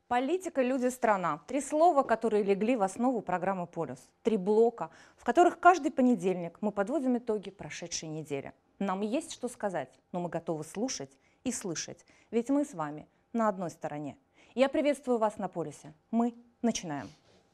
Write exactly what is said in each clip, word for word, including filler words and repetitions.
Политика, люди, страна. Три слова, которые легли в основу программы «Полюс». Три блока, в которых каждый понедельник мы подводим итоги прошедшей недели. Нам есть что сказать, но мы готовы слушать и слышать, ведь мы с вами на одной стороне. Я приветствую вас на «Полюсе». Мы начинаем.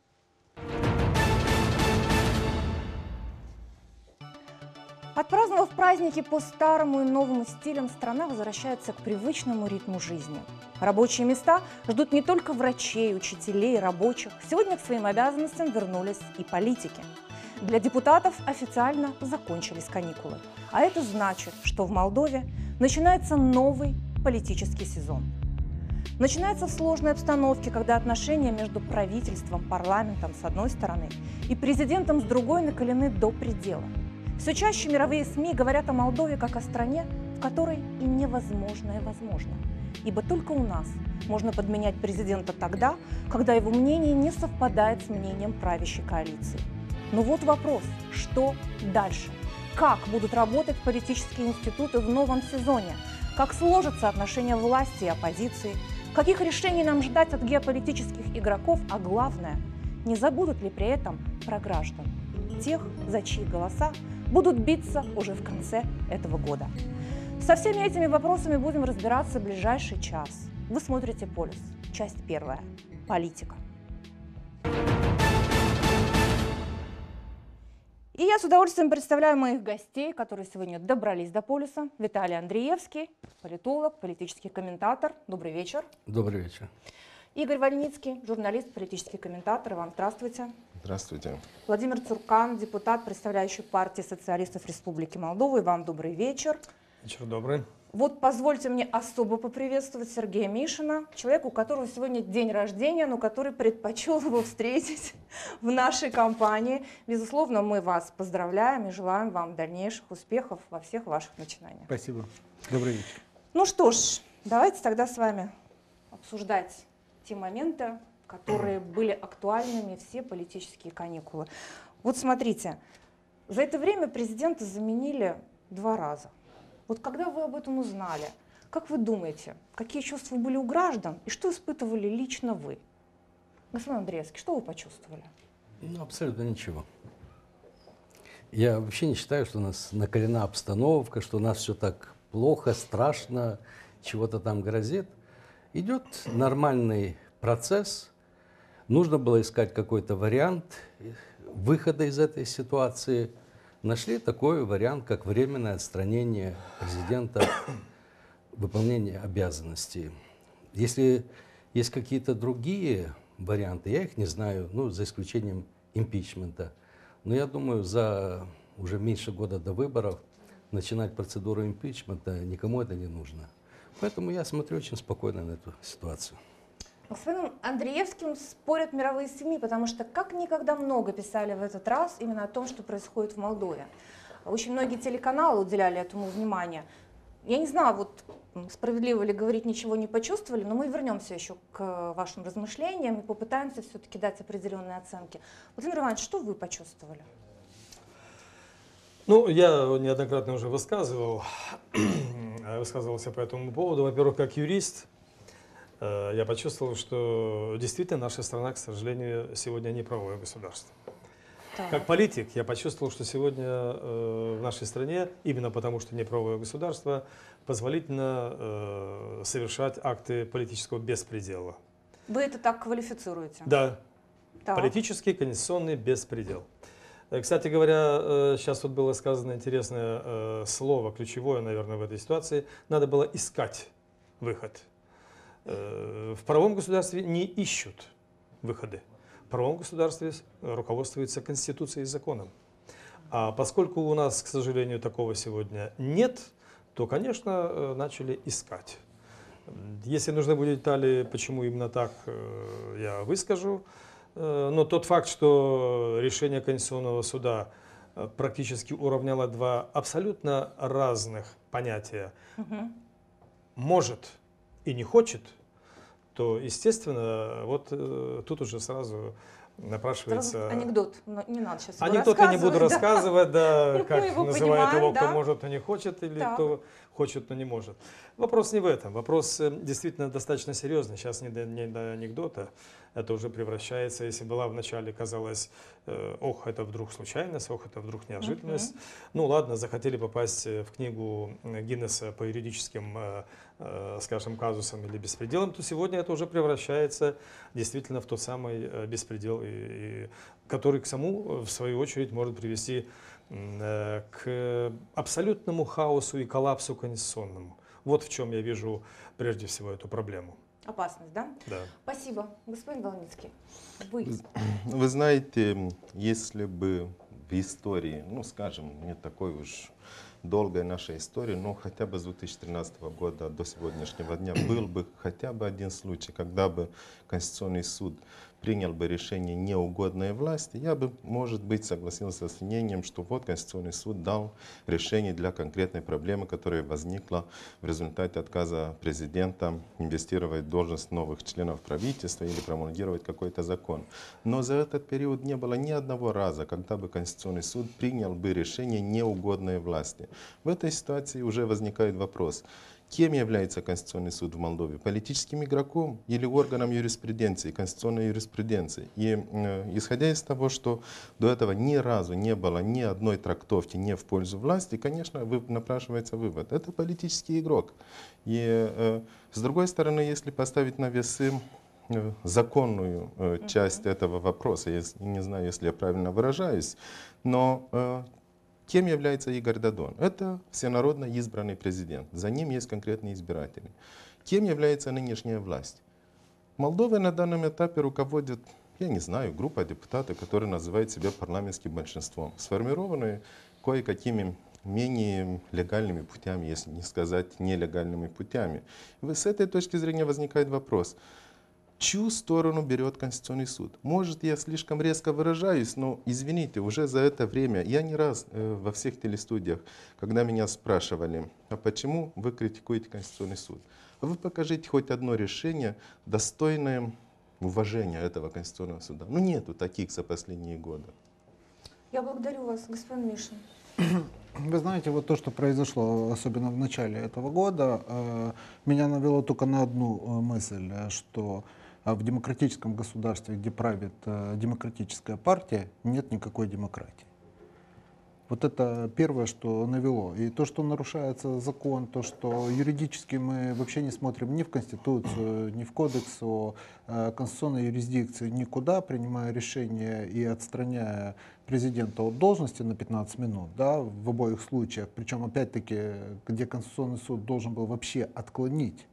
Отпраздновав праздники по старому и новому стилям, страна возвращается к привычному ритму жизни. Рабочие места ждут не только врачей, учителей, рабочих. Сегодня к своим обязанностям вернулись и политики. Для депутатов официально закончились каникулы. А это значит, что в Молдове начинается новый политический сезон. Начинается в сложной обстановке, когда отношения между правительством, парламентом с одной стороны и президентом с другой накалены до предела. Все чаще мировые СМИ говорят о Молдове как о стране, в которой и невозможное возможно. Ибо только у нас можно подменять президента тогда, когда его мнение не совпадает с мнением правящей коалиции. Но вот вопрос, что дальше? Как будут работать политические институты в новом сезоне? Как сложатся отношения власти и оппозиции? Каких решений нам ждать от геополитических игроков? А главное, не забудут ли при этом про граждан? Тех, за чьи голоса будут биться уже в конце этого года. Со всеми этими вопросами будем разбираться в ближайший час. Вы смотрите «Полюс». Часть первая. Политика. И я с удовольствием представляю моих гостей, которые сегодня добрались до «Полюса». Виталий Андреевский, политолог, политический комментатор. Добрый вечер. Добрый вечер. Игорь Вольницкий, журналист, политический комментатор. Вам здравствуйте. Здравствуйте. Владимир Цуркан, депутат, представляющий партию социалистов Республики Молдова. И вам добрый вечер. Вечер добрый. Вот позвольте мне особо поприветствовать Сергея Мишина, человека, у которого сегодня день рождения, но который предпочел его встретить в нашей компании. Безусловно, мы вас поздравляем и желаем вам дальнейших успехов во всех ваших начинаниях. Спасибо. Добрый вечер. Ну что ж, давайте тогда с вами обсуждать те моменты, которые были актуальными все политические каникулы. Вот смотрите, за это время президента заменили два раза. Вот когда вы об этом узнали, как вы думаете, какие чувства были у граждан и что испытывали лично вы? Господин Андреевский, что вы почувствовали? Ну, абсолютно ничего. Я вообще не считаю, что у нас накалена обстановка, что у нас все так плохо, страшно, чего-то там грозит. Идет нормальный процесс. Нужно было искать какой-то вариант выхода из этой ситуации. Нашли такой вариант, как временное отстранение президента выполнения обязанностей. Если есть какие-то другие варианты, я их не знаю, ну, за исключением импичмента. Но я думаю, за уже меньше года до выборов начинать процедуру импичмента никому это не нужно. Поэтому я смотрю очень спокойно на эту ситуацию. С господином Андреевским спорят мировые СМИ, потому что как никогда много писали в этот раз именно о том, что происходит в Молдове. Очень многие телеканалы уделяли этому внимание. Я не знаю, вот справедливо ли говорить, ничего не почувствовали, но мы вернемся еще к вашим размышлениям и попытаемся все-таки дать определенные оценки. Владимир Иванович, что вы почувствовали? Ну, я неоднократно уже высказывал, высказывался по этому поводу. Во-первых, как юрист, я почувствовал, что действительно наша страна, к сожалению, сегодня не правовое государство. Да. Как политик я почувствовал, что сегодня э, в нашей стране, именно потому что не правовое государство, позволительно э, совершать акты политического беспредела. Вы это так квалифицируете? Да. Так. Политический конституционный беспредел. Кстати говоря, э, сейчас вот было сказано интересное э, слово, ключевое, наверное, в этой ситуации. Надо было искать выход. В правовом государстве не ищут выходы. В правовом государстве руководствуются Конституцией и законом. А поскольку у нас, к сожалению, такого сегодня нет, то, конечно, начали искать. Если нужны будут детали, почему именно так, я выскажу. Но тот факт, что решение Конституционного суда практически уравняло два абсолютно разных понятия, угу. может и не хочет, то, естественно, вот э, тут уже сразу напрашивается... Сразу анекдот, но не надо сейчас его Анекдот я не буду рассказывать, да. рассказывать, да, Мы как его называют понимаем, его, кто да. может, но не хочет, или Так. кто хочет, но не может. Вопрос не в этом. Вопрос э, действительно достаточно серьезный. Сейчас не до, не до анекдота. Это уже превращается, если была вначале казалось, э, ох, это вдруг случайность, ох, это вдруг неожиданность. Мгм. Ну ладно, захотели попасть в книгу Гиннесса по юридическим, э, э, скажем, казусам или беспределам, то сегодня это уже превращается действительно в тот самый э, беспредел, и, и, который к самому, в свою очередь, может привести э, к абсолютному хаосу и коллапсу конституционному. Вот в чем я вижу прежде всего эту проблему. Опасность, да? Да. Спасибо. Господин Волницкий, вы... Вы знаете, если бы в истории, ну скажем, не такой уж долгой нашей истории, но хотя бы с две тысячи тринадцатого года до сегодняшнего дня был бы хотя бы один случай, когда бы Конституционный суд принял бы решение неугодной власти, я бы, может быть, согласился с мнением, что вот Конституционный суд дал решение для конкретной проблемы, которая возникла в результате отказа президента инвестировать в должность новых членов правительства или промулгировать какой-то закон. Но за этот период не было ни одного раза, когда бы Конституционный суд принял бы решение неугодной власти. В этой ситуации уже возникает вопрос. Кем является Конституционный суд в Молдове? Политическим игроком или органом юриспруденции, конституционной юриспруденции? И э, исходя из того, что до этого ни разу не было ни одной трактовки не в пользу власти, конечно, вы, напрашивается вывод. Это политический игрок. И э, с другой стороны, если поставить на весы э, законную э, часть этого вопроса, я не знаю, если я правильно выражаюсь, но... Э, Кем является Игорь Додон? Это всенародно избранный президент. За ним есть конкретные избиратели. Кем является нынешняя власть? Молдовой на данном этапе руководит, я не знаю, группа депутатов, которые называют себя парламентским большинством, сформированные кое-какими менее легальными путями, если не сказать нелегальными путями. И с этой точки зрения возникает вопрос. Чью сторону берет Конституционный суд? Может, я слишком резко выражаюсь, но извините, уже за это время, я не раз э, во всех телестудиях, когда меня спрашивали, а почему вы критикуете Конституционный суд? А вы покажите хоть одно решение, достойное уважения этого Конституционного суда. Ну нету таких за последние годы. Я благодарю вас, господин Мишин. Вы знаете, вот то, что произошло, особенно в начале этого года, э, меня навело только на одну э, мысль, что в демократическом государстве, где правит э, демократическая партия, нет никакой демократии. Вот это первое, что навело. И то, что нарушается закон, то, что юридически мы вообще не смотрим ни в Конституцию, ни в Кодекс о э, конституционной юрисдикции, никуда, принимая решение и отстраняя президента от должности на пятнадцать минут, да, в обоих случаях. Причем, опять-таки, где Конституционный суд должен был вообще отклонить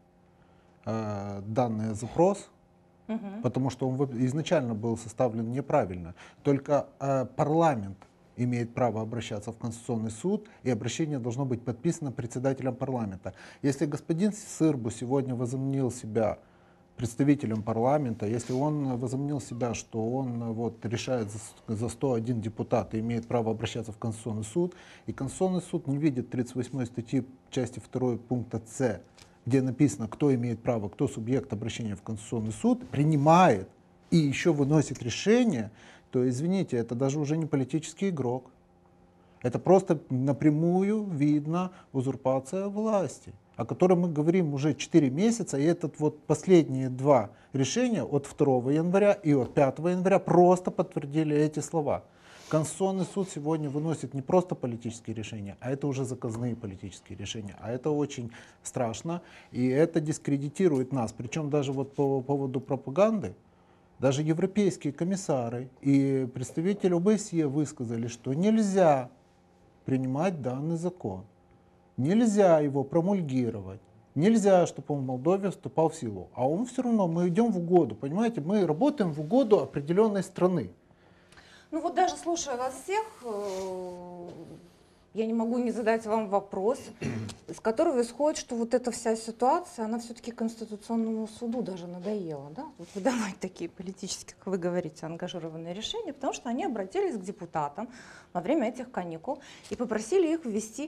э, данный запрос, Мгм. потому что он изначально был составлен неправильно. Только э, парламент имеет право обращаться в Конституционный суд, и обращение должно быть подписано председателем парламента. Если господин Сырбу сегодня возомнил себя представителем парламента, если он возомнил себя, что он вот, решает за, за сто один депутат и имеет право обращаться в Конституционный суд, и Конституционный суд не видит тридцать восьмой статьи части второй пункта С, где написано, кто имеет право, кто субъект обращения в Конституционный суд, принимает и еще выносит решение, то, извините, это даже уже не политический игрок. Это просто напрямую видно узурпация власти, о которой мы говорим уже четыре месяца, и этот вот последние два решения от второго января и от пятого января просто подтвердили эти слова. Конституционный суд сегодня выносит не просто политические решения, а это уже заказные политические решения. А это очень страшно, и это дискредитирует нас. Причем даже вот по поводу пропаганды, даже европейские комиссары и представители ОБСЕ высказали, что нельзя принимать данный закон, нельзя его промульгировать, нельзя, чтобы он в Молдове вступал в силу. А он все равно, мы идем в угоду, понимаете, мы работаем в угоду определенной страны. Ну вот даже слушая вас всех, э, я не могу не задать вам вопрос, из которого исходит, что вот эта вся ситуация, она все-таки Конституционному суду даже надоела, да? Вот выдавать такие политические, как вы говорите, ангажированные решения, потому что они обратились к депутатам во время этих каникул и попросили их ввести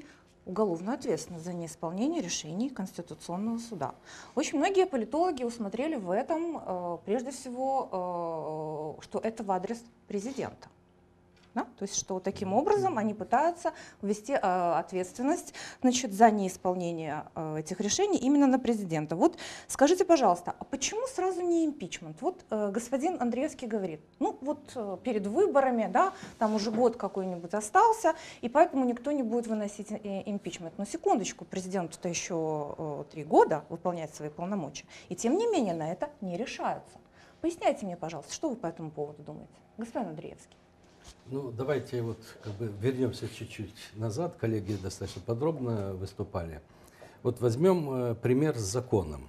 уголовную ответственность за неисполнение решений Конституционного суда. Очень многие политологи усмотрели в этом, э, прежде всего, э, что это в адрес президента. Да? То есть, что таким образом они пытаются ввести э, ответственность, значит, за неисполнение э, этих решений именно на президента. Вот скажите, пожалуйста, а почему сразу не импичмент? Вот э, господин Андреевский говорит, ну вот э, перед выборами, да, там уже год какой-нибудь остался, и поэтому никто не будет выносить э, импичмент. Но секундочку, президенту-то еще э, три года выполнять свои полномочия, и тем не менее на это не решаются. Поясняйте мне, пожалуйста, что вы по этому поводу думаете, господин Андреевский? Ну, давайте вот как бы вернемся чуть-чуть назад. Коллеги достаточно подробно выступали. Вот возьмем э, пример с законом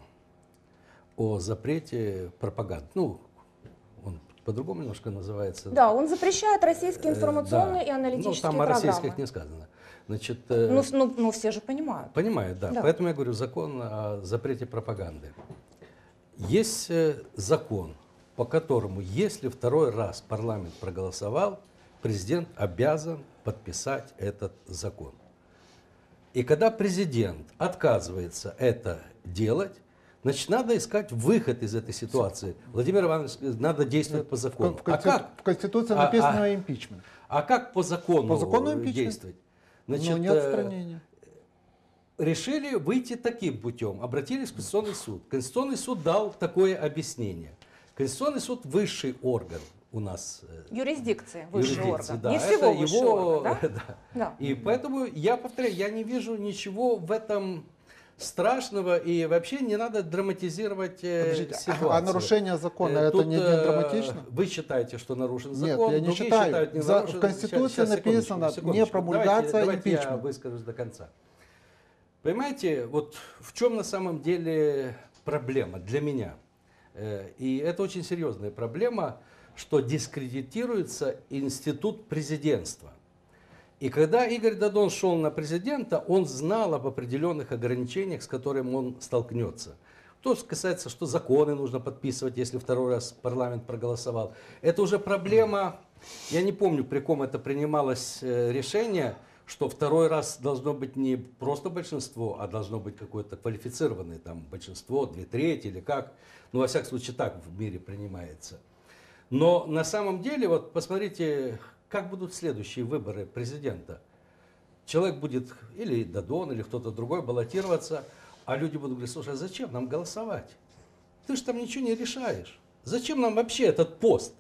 о запрете пропаганды. Ну, он по-другому немножко называется. Да, он запрещает российские информационные Э, да. и аналитические ну, там программы. о российских не сказано. Значит, э, ну, ну, ну, все же понимают. Понимают, да. Да. Поэтому я говорю закон о запрете пропаганды. Есть э, закон, по которому, если второй раз парламент проголосовал, президент обязан подписать этот закон. И когда президент отказывается это делать, значит, надо искать выход из этой ситуации. Владимир Иванович, надо действовать по закону. В, в, конститу- а как? в Конституции А- написано а- импичмент. А как по закону, По закону импичмент. действовать? Значит, Но не э, отстранение. решили выйти таким путем, обратились в Конституционный суд. Конституционный суд дал такое объяснение. Конституционный суд высший орган у нас. э, Юрисдикции, высший юрисдикции, орган. да. Не Это всего высший его, орган, да? да. Да. И поэтому я повторяю, я не вижу ничего в этом страшного, и вообще не надо драматизировать э, Подождите, ситуацию. а нарушение закона Э, это тут, не, не э, драматично? Вы считаете, что нарушен Нет, закон, я не другие считаю. считают, не За- нарушен. в Конституции Щас, щас, написано, секундочку, не секундочку. промульгация, давайте, давайте я импичмент. выскажусь до конца. Понимаете, вот в чем на самом деле проблема для меня? Э, И это очень серьезная проблема, что дискредитируется институт президентства. И когда Игорь Дадон шел на президента, он знал об определенных ограничениях, с которыми он столкнется. То касается, что законы нужно подписывать, если второй раз парламент проголосовал. Это уже проблема, я не помню, при ком это принималось э, решение, что второй раз должно быть не просто большинство, а должно быть какое-то квалифицированное там большинство, две трети или как. Ну, во всяком случае, так в мире принимается. Но на самом деле, вот посмотрите, как будут следующие выборы президента. Человек будет, или Дадон, или кто-то другой, баллотироваться, а люди будут говорить: слушай, а зачем нам голосовать? Ты же там ничего не решаешь. Зачем нам вообще этот пост?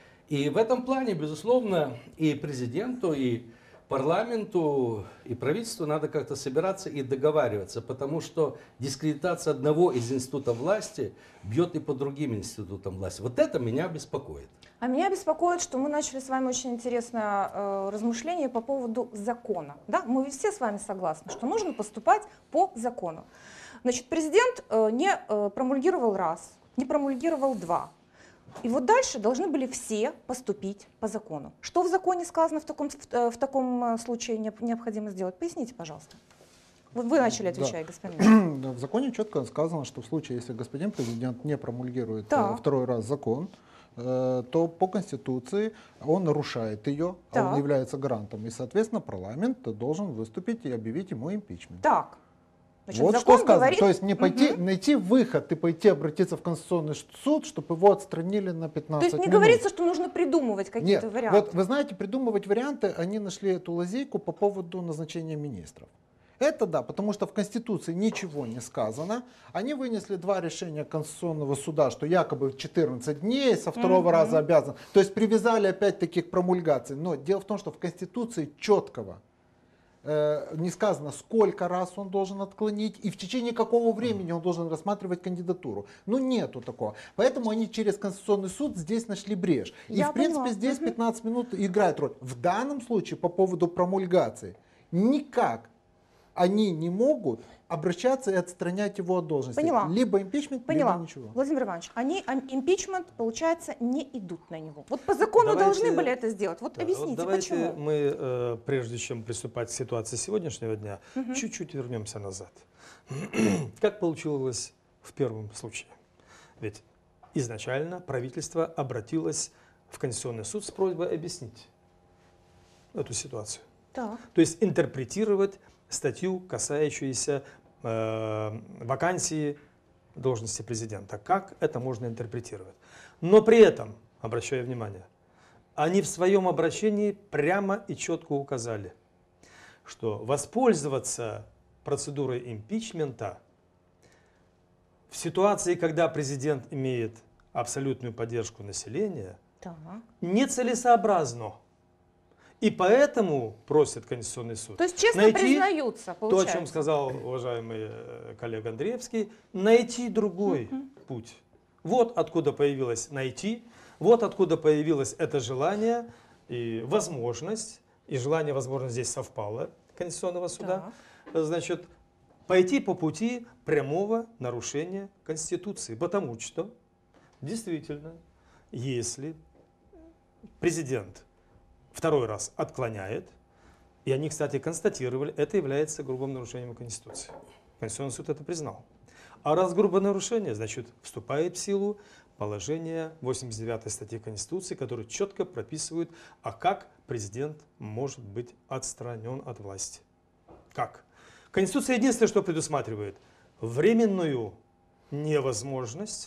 И в этом плане, безусловно, и президенту, и парламенту, и правительству надо как-то собираться и договариваться, потому что дискредитация одного из институтов власти бьет и по другим институтам власти. Вот это меня беспокоит. А меня беспокоит, что мы начали с вами очень интересное э, размышление по поводу закона. Да? Мы все с вами согласны, что нужно поступать по закону. Значит, президент э, не э, промульгировал раз, не промульгировал два. И вот дальше должны были все поступить по закону. Что в законе сказано в таком, в, в таком случае необходимо сделать? Поясните, пожалуйста. Вот вы начали отвечать, Да. господин. Да, в законе четко сказано, что в случае, если господин президент не промульгирует Так. э, второй раз закон, э, то по Конституции он нарушает ее, а Так. он является гарантом. И, соответственно, парламент должен выступить и объявить ему импичмент. Так. Значит, Вот закон что сказано. говорит- То есть не пойти, Мгм. найти выход и пойти обратиться в Конституционный суд, чтобы его отстранили на То пятнадцать есть не минут. говорится, что нужно придумывать какие-то Нет, варианты. вот вы знаете, придумывать варианты, они нашли эту лазейку по поводу назначения министров. Это да, потому что в Конституции ничего не сказано. Они вынесли два решения Конституционного суда, что якобы четырнадцать дней со второго Мгм. раза обязан. То есть привязали опять-таки к промульгации. Но дело в том, что в Конституции четкого э, не сказано, сколько раз он должен отклонить и в течение какого времени он должен рассматривать кандидатуру. Ну нету такого. Поэтому они через Конституционный суд здесь нашли брешь. И Я в принципе поняла. здесь Мгм. пятнадцать минут играет роль. В данном случае по поводу промульгации никак они не могут обращаться и отстранять его от должности. Поняла. Либо импичмент, Поняла. либо ничего. Владимир Иванович, они ам- импичмент, получается, не идут на него. Вот по закону Давайте- должны были это сделать. Вот Да, объясните, вот давайте почему? мы, э, прежде чем приступать к ситуации сегодняшнего дня, чуть-чуть вернемся назад. Как получилось в первом случае? Ведь изначально правительство обратилось в Конституционный суд с просьбой объяснить эту ситуацию. Так. То есть интерпретировать статью, касающуюся э, вакансии должности президента. Как это можно интерпретировать? Но при этом, обращаю внимание, они в своем обращении прямо и четко указали, что воспользоваться процедурой импичмента в ситуации, когда президент имеет абсолютную поддержку населения, Так. нецелесообразно. И поэтому просит Конституционный суд То есть честно найти признаются, то, получается. о чем сказал уважаемый э, коллега Андреевский, найти другой путь. Вот откуда появилось найти, вот откуда появилось это желание и возможность, и желание, возможно, здесь совпало Конституционного суда, значит, пойти по пути прямого нарушения Конституции. Потому что, действительно, если президент второй раз отклоняет, и они, кстати, констатировали, это является грубым нарушением Конституции. Конституционный суд это признал. А раз грубое нарушение, значит, вступает в силу положение восемьдесят девятой статьи Конституции, которое четко прописывает, а как президент может быть отстранен от власти. Как? Конституция единственное, что предусматривает временную невозможность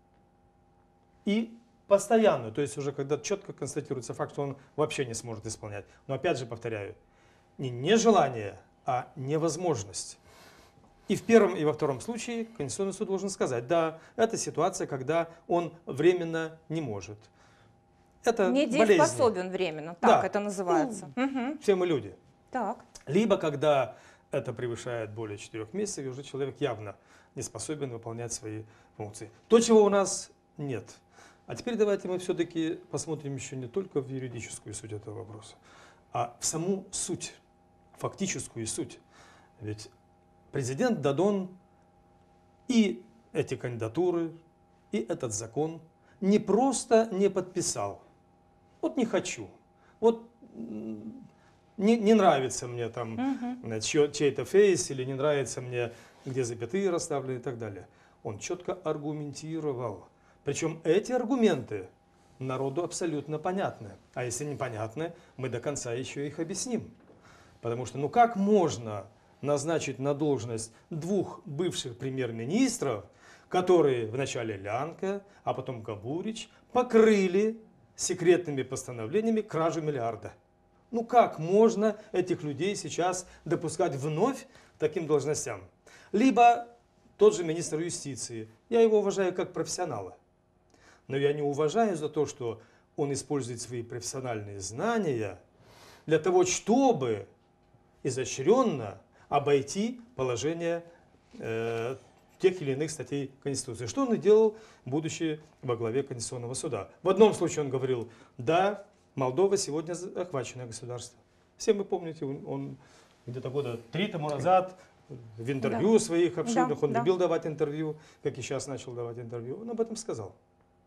и постоянную, то есть уже когда четко констатируется факт, что он вообще не сможет исполнять. Но опять же повторяю, не нежелание, а невозможность. И в первом, и во втором случае Конституционный суд должен сказать, да, это ситуация, когда он временно не может. Это недееспособен временно, так Да. это называется. Ну, Мгм. все мы люди. Так. Либо когда это превышает более четырех месяцев, и уже человек явно не способен выполнять свои функции. То, чего у нас нет. А теперь давайте мы все-таки посмотрим еще не только в юридическую суть этого вопроса, а в саму суть, фактическую суть. Ведь президент Дадон и эти кандидатуры, и этот закон не просто не подписал. Вот не хочу. Вот не, не нравится мне там Мгм. чьё- чей-то фейс, или не нравится мне, где запятые расставлены и так далее. Он четко аргументировал. Причем эти аргументы народу абсолютно понятны. А если непонятны, мы до конца еще их объясним. Потому что ну как можно назначить на должность двух бывших премьер-министров, которые вначале Лянка, а потом Габурич покрыли секретными постановлениями кражу миллиарда? Ну как можно этих людей сейчас допускать вновь к таким должностям? Либо тот же министр юстиции. Я его уважаю как профессионала. Но я не уважаю за то, что он использует свои профессиональные знания для того, чтобы изощренно обойти положение э, тех или иных статей Конституции. Что он и делал, будучи во главе Конституционного суда. В одном случае он говорил, да, Молдова сегодня охваченное государство. Все вы помните, он, он где-то года три тому назад в интервью Да. своих обширных, Да, он да. любил давать интервью, как и сейчас начал давать интервью, он об этом сказал.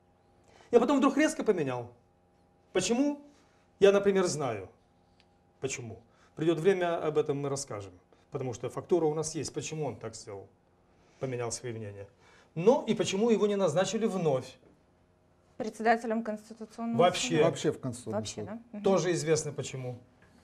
Я потом вдруг резко поменял. Почему? Я, например, знаю. Почему? Придет время, об этом мы расскажем. Потому что фактура у нас есть. Почему он так сделал? Поменял свои мнения. Но и почему его не назначили вновь? Председателем Конституционного Вообще. суда. Вообще в Конституционный Вообще, суд. да? Мгм. Тоже известно почему.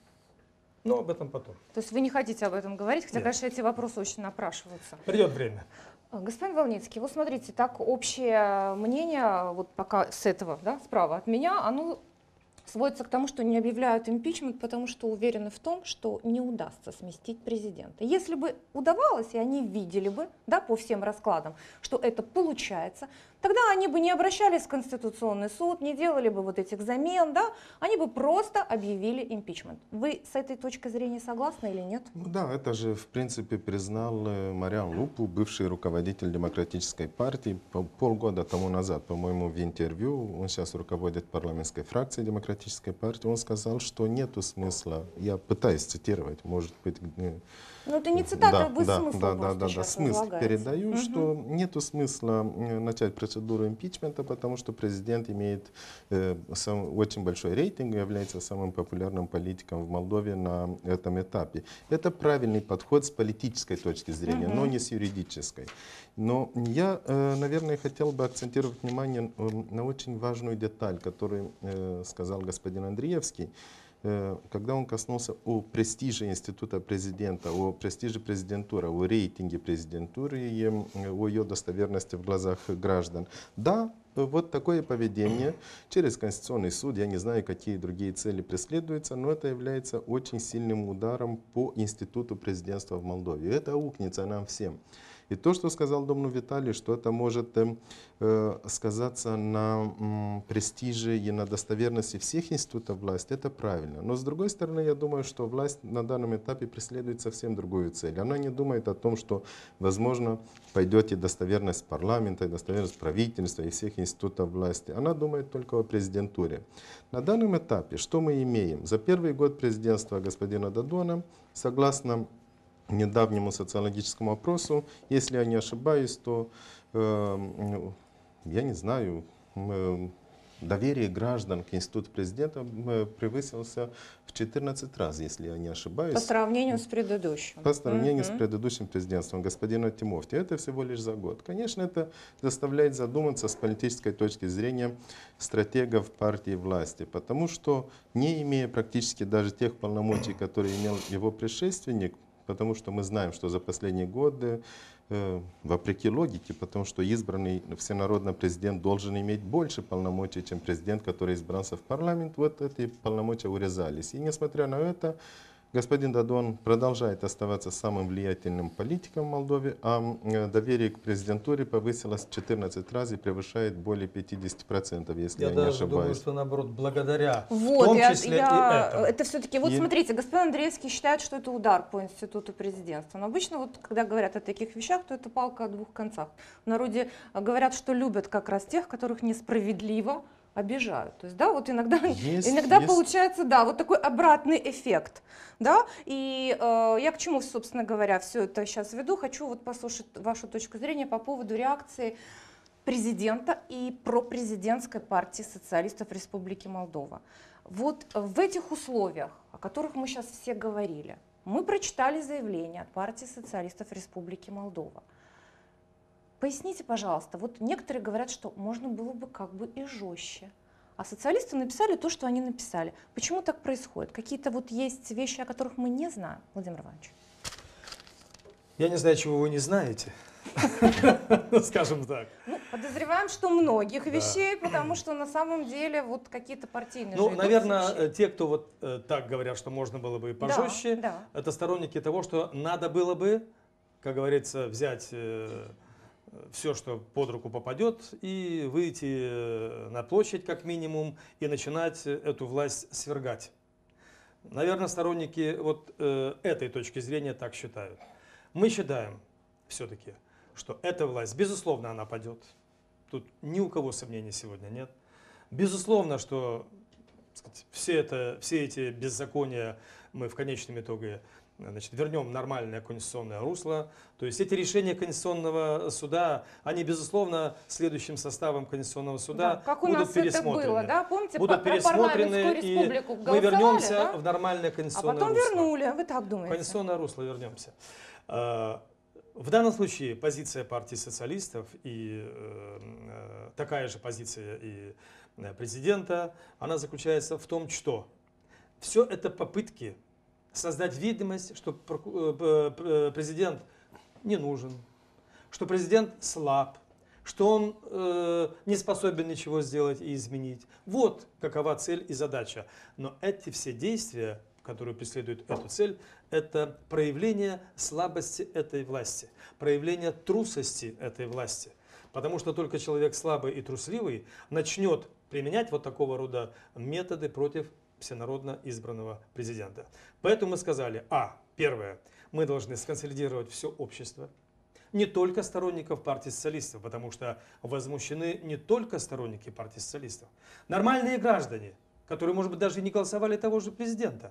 Но об этом потом. То есть вы не хотите об этом говорить, хотя, Нет. конечно, эти вопросы очень напрашиваются. Придет время. А, Господин Волницкий, вот смотрите, так общее мнение, вот пока с этого, да, справа от меня, оно сводится к тому, что не объявляют импичмент, потому что уверены в том, что не удастся сместить президента. Если бы удавалось, и они видели бы, да, по всем раскладам, что это получается, тогда они бы не обращались в Конституционный суд, не делали бы вот этих замен, да, они бы просто объявили импичмент. Вы с этой точки зрения согласны или нет? Ну да, это же в принципе признал э, Мариан Лупу, бывший руководитель Демократической партии, по- полгода тому назад, по-моему, в интервью, он сейчас руководит парламентской фракцией Демократической партии, он сказал, что нету смысла, я пытаюсь цитировать, может быть, э, Ну это не цитата, да, вы да, смысл да, да, просто да, да, сейчас смысл излагаете. передаю, Мгм. что нету смысла э, начать процедуру импичмента, потому что президент имеет э, сам- очень большой рейтинг и является самым популярным политиком в Молдове на этом этапе. Это правильный подход с политической точки зрения, но не с юридической. Но я, э, наверное, хотел бы акцентировать внимание э, на очень важную деталь, которую э, сказал господин Андреевский. э, когда он коснулся о престиже института президента, о престиже президентуры, о рейтинге президентуры и о ее достоверности в глазах граждан. Да, вот такое поведение через Конституционный суд, я не знаю, какие другие цели преследуются, но это является очень сильным ударом по институту президентства в Молдове. Это аукнется нам всем. И то, что сказал Домну Виталий, что это может э, сказаться на м, престиже и на достоверности всех институтов власти, это правильно. Но с другой стороны, я думаю, что власть на данном этапе преследует совсем другую цель. Она не думает о том, что, возможно, пойдет и достоверность парламента, и достоверность правительства, и всех институтов власти. Она думает только о президентуре. На данном этапе что мы имеем? За первый год президентства господина Дадона, согласно недавнему социологическому опросу, если я не ошибаюсь, то, э, я не знаю, э, доверие граждан к институту президента э, превысился в четырнадцать раз, если я не ошибаюсь. По сравнению с предыдущим. По сравнению Mm-hmm. с предыдущим президентством господина Тимофти. Это всего лишь за год. Конечно, это заставляет задуматься с политической точки зрения стратегов партии власти, потому что, не имея практически даже тех полномочий, которые имел его предшественник, потому что мы знаем, что за последние годы, э, вопреки логике, потому что избранный всенародный президент должен иметь больше полномочий, чем президент, который избрался в парламент, вот эти полномочия урезались. И несмотря на это, господин Дадон продолжает оставаться самым влиятельным политиком в Молдове, а э, доверие к президентуре повысилось в четырнадцать раз и превышает более пятидесяти процентов, если я, Я не даже ошибаюсь. думаю, что наоборот, благодаря Вот, в том я- числе я- и этому. это все-таки, вот И- смотрите, господин Андреевский считает, что это удар по институту президентства. Но обычно, вот, когда говорят о таких вещах, то это палка о двух концах. В народе а, говорят, что любят как раз тех, которых несправедливо обижают. То есть, да, вот иногда, Есть- иногда есть- получается, да, вот такой обратный эффект, да, и э, я к чему, собственно говоря, все это сейчас веду, хочу вот послушать вашу точку зрения по поводу реакции президента и пропрезидентской партии социалистов Республики Молдова. Вот в этих условиях, о которых мы сейчас все говорили, мы прочитали заявление от партии социалистов Республики Молдова. Поясните, пожалуйста, вот некоторые говорят, что можно было бы как бы и жестче. А социалисты написали то, что они написали. Почему так происходит? Какие-то вот есть вещи, о которых мы не знаем, Владимир Иванович? Я не знаю, чего вы не знаете, скажем так. Ну, подозреваем, что многих Да. вещей, потому что на самом деле вот какие-то партийные Ну, же идут наверное, вещи. э, те, кто вот э, так говорят, что можно было бы и Да, пожестче, да. это сторонники того, что надо было бы, как говорится, взять э, все, что под руку попадет, и выйти э, на площадь как минимум и начинать э, эту власть свергать. Наверное, сторонники вот э, этой точки зрения так считают. Мы считаем все-таки, что эта власть, безусловно, она падет. Тут ни у кого сомнений сегодня нет. Безусловно, что так сказать, все, это, все эти беззакония мы в конечном итоге значит, вернем в нормальное конституционное русло. То есть эти решения Конституционного суда, они, безусловно, следующим составом Конституционного суда Да, как у будут нас это пересмотрены. было, да? Помните, будут про парламентскую пересмотрены, и республику мы голосовали, вернемся да? в нормальное А конституционное потом русло. вернули, вы так В думаете? конституционное русло вернемся. А, В данном случае позиция партии социалистов и э, э, такая же позиция и э, президента, она заключается в том, что все это попытки создать видимость, что проку- э, э, президент не нужен, что президент слаб, что он э, не способен ничего сделать и изменить. Вот какова цель и задача. Но эти все действия, которые преследуют эту цель, это проявление слабости этой власти, проявление трусости этой власти. Потому что только человек слабый и трусливый начнет применять вот такого рода методы против всенародно избранного президента. Поэтому мы сказали, а, первое, мы должны сконсолидировать все общество, не только сторонников партии социалистов, потому что возмущены не только сторонники партии социалистов, нормальные граждане, которые, может быть, даже и не голосовали того же президента.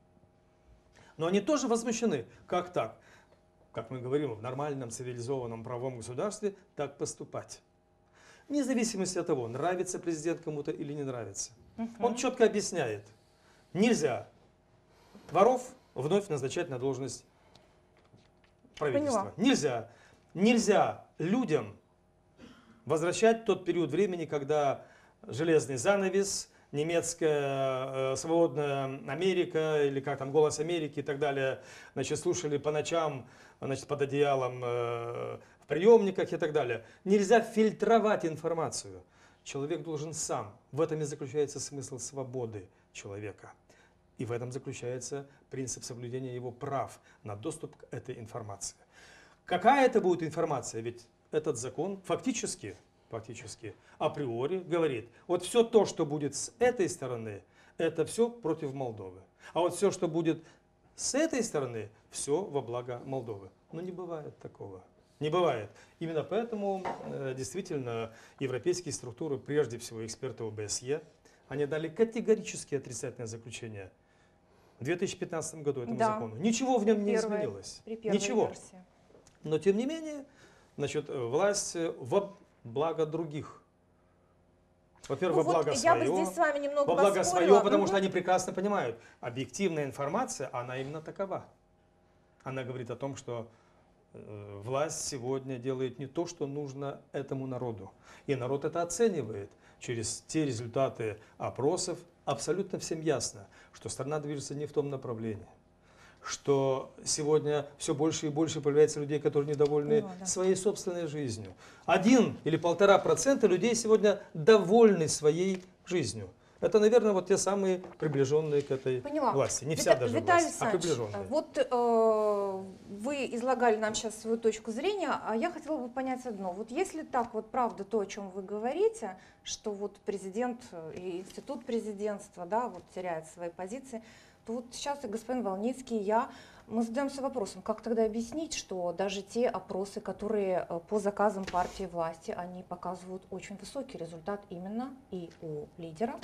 Но они тоже возмущены. Как так? Как мы говорим, в нормальном цивилизованном правовом государстве так поступать. Вне зависимости от того, нравится президент кому-то или не нравится. Он четко объясняет. Нельзя воров вновь назначать на должность правительства. Поняла. Нельзя. Нельзя людям возвращать тот период времени, когда железный занавес, немецкая э, свободная Америка, или как там, Голос Америки и так далее, значит, слушали по ночам, значит, под одеялом, э, в приемниках и так далее. Нельзя фильтровать информацию. Человек должен сам. В этом и заключается смысл свободы человека. И в этом заключается принцип соблюдения его прав на доступ к этой информации. Какая это будет информация? Ведь этот закон фактически, фактически априори говорит, вот все то, что будет с этой стороны, это все против Молдовы. А вот все, что будет с этой стороны, все во благо Молдовы. Но не бывает такого. Не бывает. Именно поэтому э, действительно европейские структуры, прежде всего эксперты О Б С Е, они дали категорически отрицательное заключение в две тысячи пятнадцатом году этому Да. закону. Ничего в нем не Первая- изменилось. При первой Ничего. версии. Но тем не менее, значит, власть во благо других. Во-первых, Ну во вот благо я бы свое. здесь с вами немного Во благо поспорила. свое, потому Мгм. что они прекрасно понимают, объективная информация, она именно такова. Она говорит о том, что э, власть сегодня делает не то, что нужно этому народу. И народ это оценивает через те результаты опросов. Абсолютно всем ясно, что страна движется не в том направлении. Что сегодня все больше и больше появляется людей, которые недовольны Ну, да. своей собственной жизнью. Один или полтора процента людей сегодня довольны своей жизнью. Это, наверное, вот те самые приближенные к этой Поняла. власти. Не Вита- вся даже Виталий власть, а Александрович, приближенные. вот э, вы излагали нам сейчас свою точку зрения, а я хотела бы понять одно. Вот если так вот правда то, о чем вы говорите, что вот президент и институт президентства, да, вот теряет свои позиции, то вот сейчас и господин Волницкий, и я, мы задаемся вопросом, как тогда объяснить, что даже те опросы, которые э, по заказам партии власти, они показывают очень высокий результат именно и у лидера,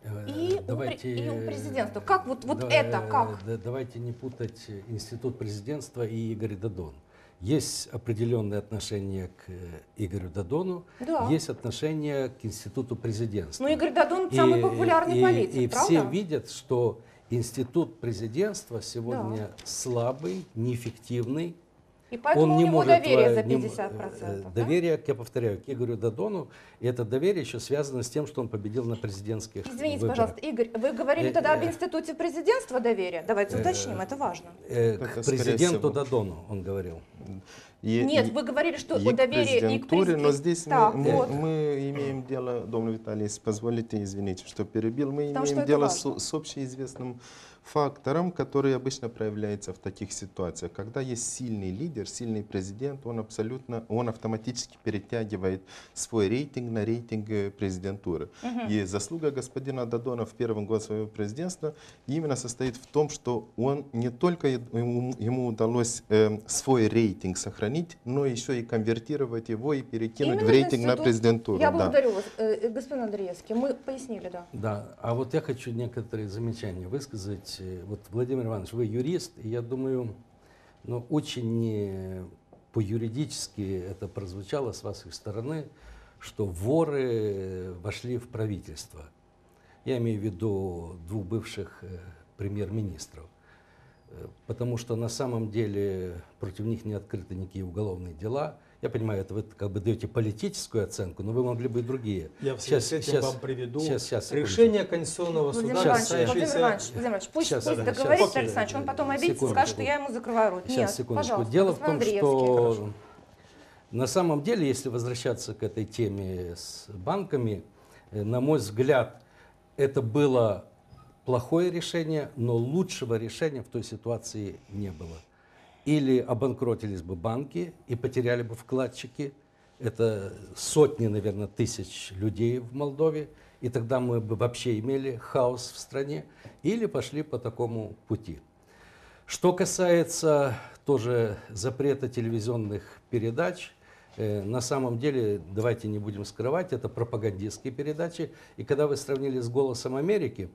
И у пре- и у президентства. Как вот- вот это, как? да- давайте не путать институт президентства и Игорь Додон. Есть определенные отношения к Игорю Додону, Да. есть отношения к институту президентства. Ну, Игорь Додон самый популярный и- политик, и правда? все видят, что институт президентства сегодня слабый, неэффективный. И поэтому Он у не него может, доверие э, за не м- пятьдесят э, процентов. да? Доверие, я повторяю, к Игорю Додону. И это доверие еще связано с тем, что он победил на президентских Извините, выборах. пожалуйста, Игорь, вы говорили Э, тогда об э, институте президентства доверия? Давайте э, уточним, это важно. Э, к Это, скорее президенту всего. Додону он говорил. И- Нет, и- вы говорили, что и о к доверии и к президентуре, президенту. но здесь мы, Так, мы- вот. мы имеем дело, Дом Виталий, если позволите, извините, что перебил, мы Потому что имеем это дело важно. с, с общеизвестным фактором, который обычно проявляется в таких ситуациях. Когда есть сильный лидер, сильный президент, он абсолютно, он автоматически перетягивает свой рейтинг на рейтинг э, президентуры. И заслуга господина Додона в первом году своего президентства именно состоит в том, что он не только ему, ему удалось э, свой рейтинг сохранить, но еще и конвертировать его и перекинуть Именно в рейтинг на институт. президентуру. Я да. благодарю вас, э, э, господин Андреевский. Мы пояснили, да. Да, а вот я хочу некоторые замечания высказать. Э, Вот, Владимир Иванович, вы юрист, и я думаю, ну, очень э, по-юридически это прозвучало с вашей стороны, что воры вошли в правительство. Я имею в виду двух бывших э, премьер-министров. Э, Потому что на самом деле против них не открыты никакие уголовные дела. Я понимаю, это вы как бы даете политическую оценку, но вы могли бы и другие. Я в связи с этим вам приведу сейчас, сейчас, секундочку. решение Конституционного Владимир суда, Иванович, Сейчас, Владимир касающееся... Иванович, Владимир Иванович, пусть, Сейчас, пусть да, договорится сейчас. Александр, он потом обидится, Секундочку. скажет, что я ему закрываю рот. Сейчас, Нет, секундочку. пожалуйста, Дело в господин том, Андреевский, что хорошо. на самом деле, если возвращаться к этой теме с банками, э, на мой взгляд, это было плохое решение, но лучшего решения в той ситуации не было. Или обанкротились бы банки и потеряли бы вкладчики. Это сотни, наверное, тысяч людей в Молдове. И тогда мы бы вообще имели хаос в стране. Или пошли по такому пути. Что касается тоже запрета телевизионных передач, э, на самом деле, давайте не будем скрывать, это пропагандистские передачи. И когда вы сравнили с «Голосом Америки»,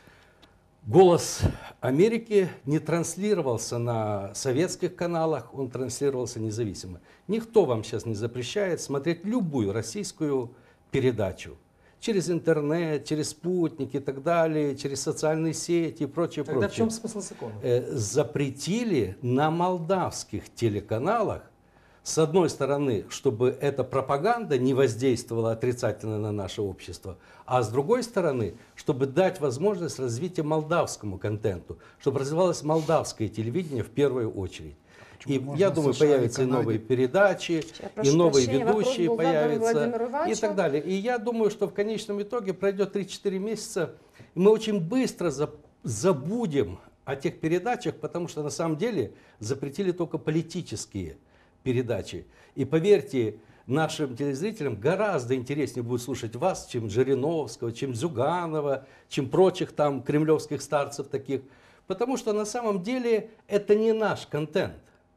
«Голос Америки» не транслировался на советских каналах, он транслировался независимо. Никто вам сейчас не запрещает смотреть любую российскую передачу. Через интернет, через спутник и так далее, через социальные сети и прочее, Тогда в прочее. чем смысл закона? Э, запретили на молдавских телеканалах С одной стороны, чтобы эта пропаганда не воздействовала отрицательно на наше общество, а с другой стороны, чтобы дать возможность развития молдавскому контенту, чтобы развивалось молдавское телевидение в первую очередь. И Можно я думаю, США и появятся и Канаде. новые передачи, Я и прошу новые прощения, вопрос ведущие был задан появятся, Владимиру и Ивановичу. так далее. И я думаю, что в конечном итоге пройдет три-четыре месяца, и мы очень быстро за- забудем о тех передачах, потому что на самом деле запретили только политические передачи. И поверьте, нашим телезрителям гораздо интереснее будет слушать вас, чем Жириновского, чем Зюганова, чем прочих там кремлевских старцев таких. Потому что на самом деле это не наш контент.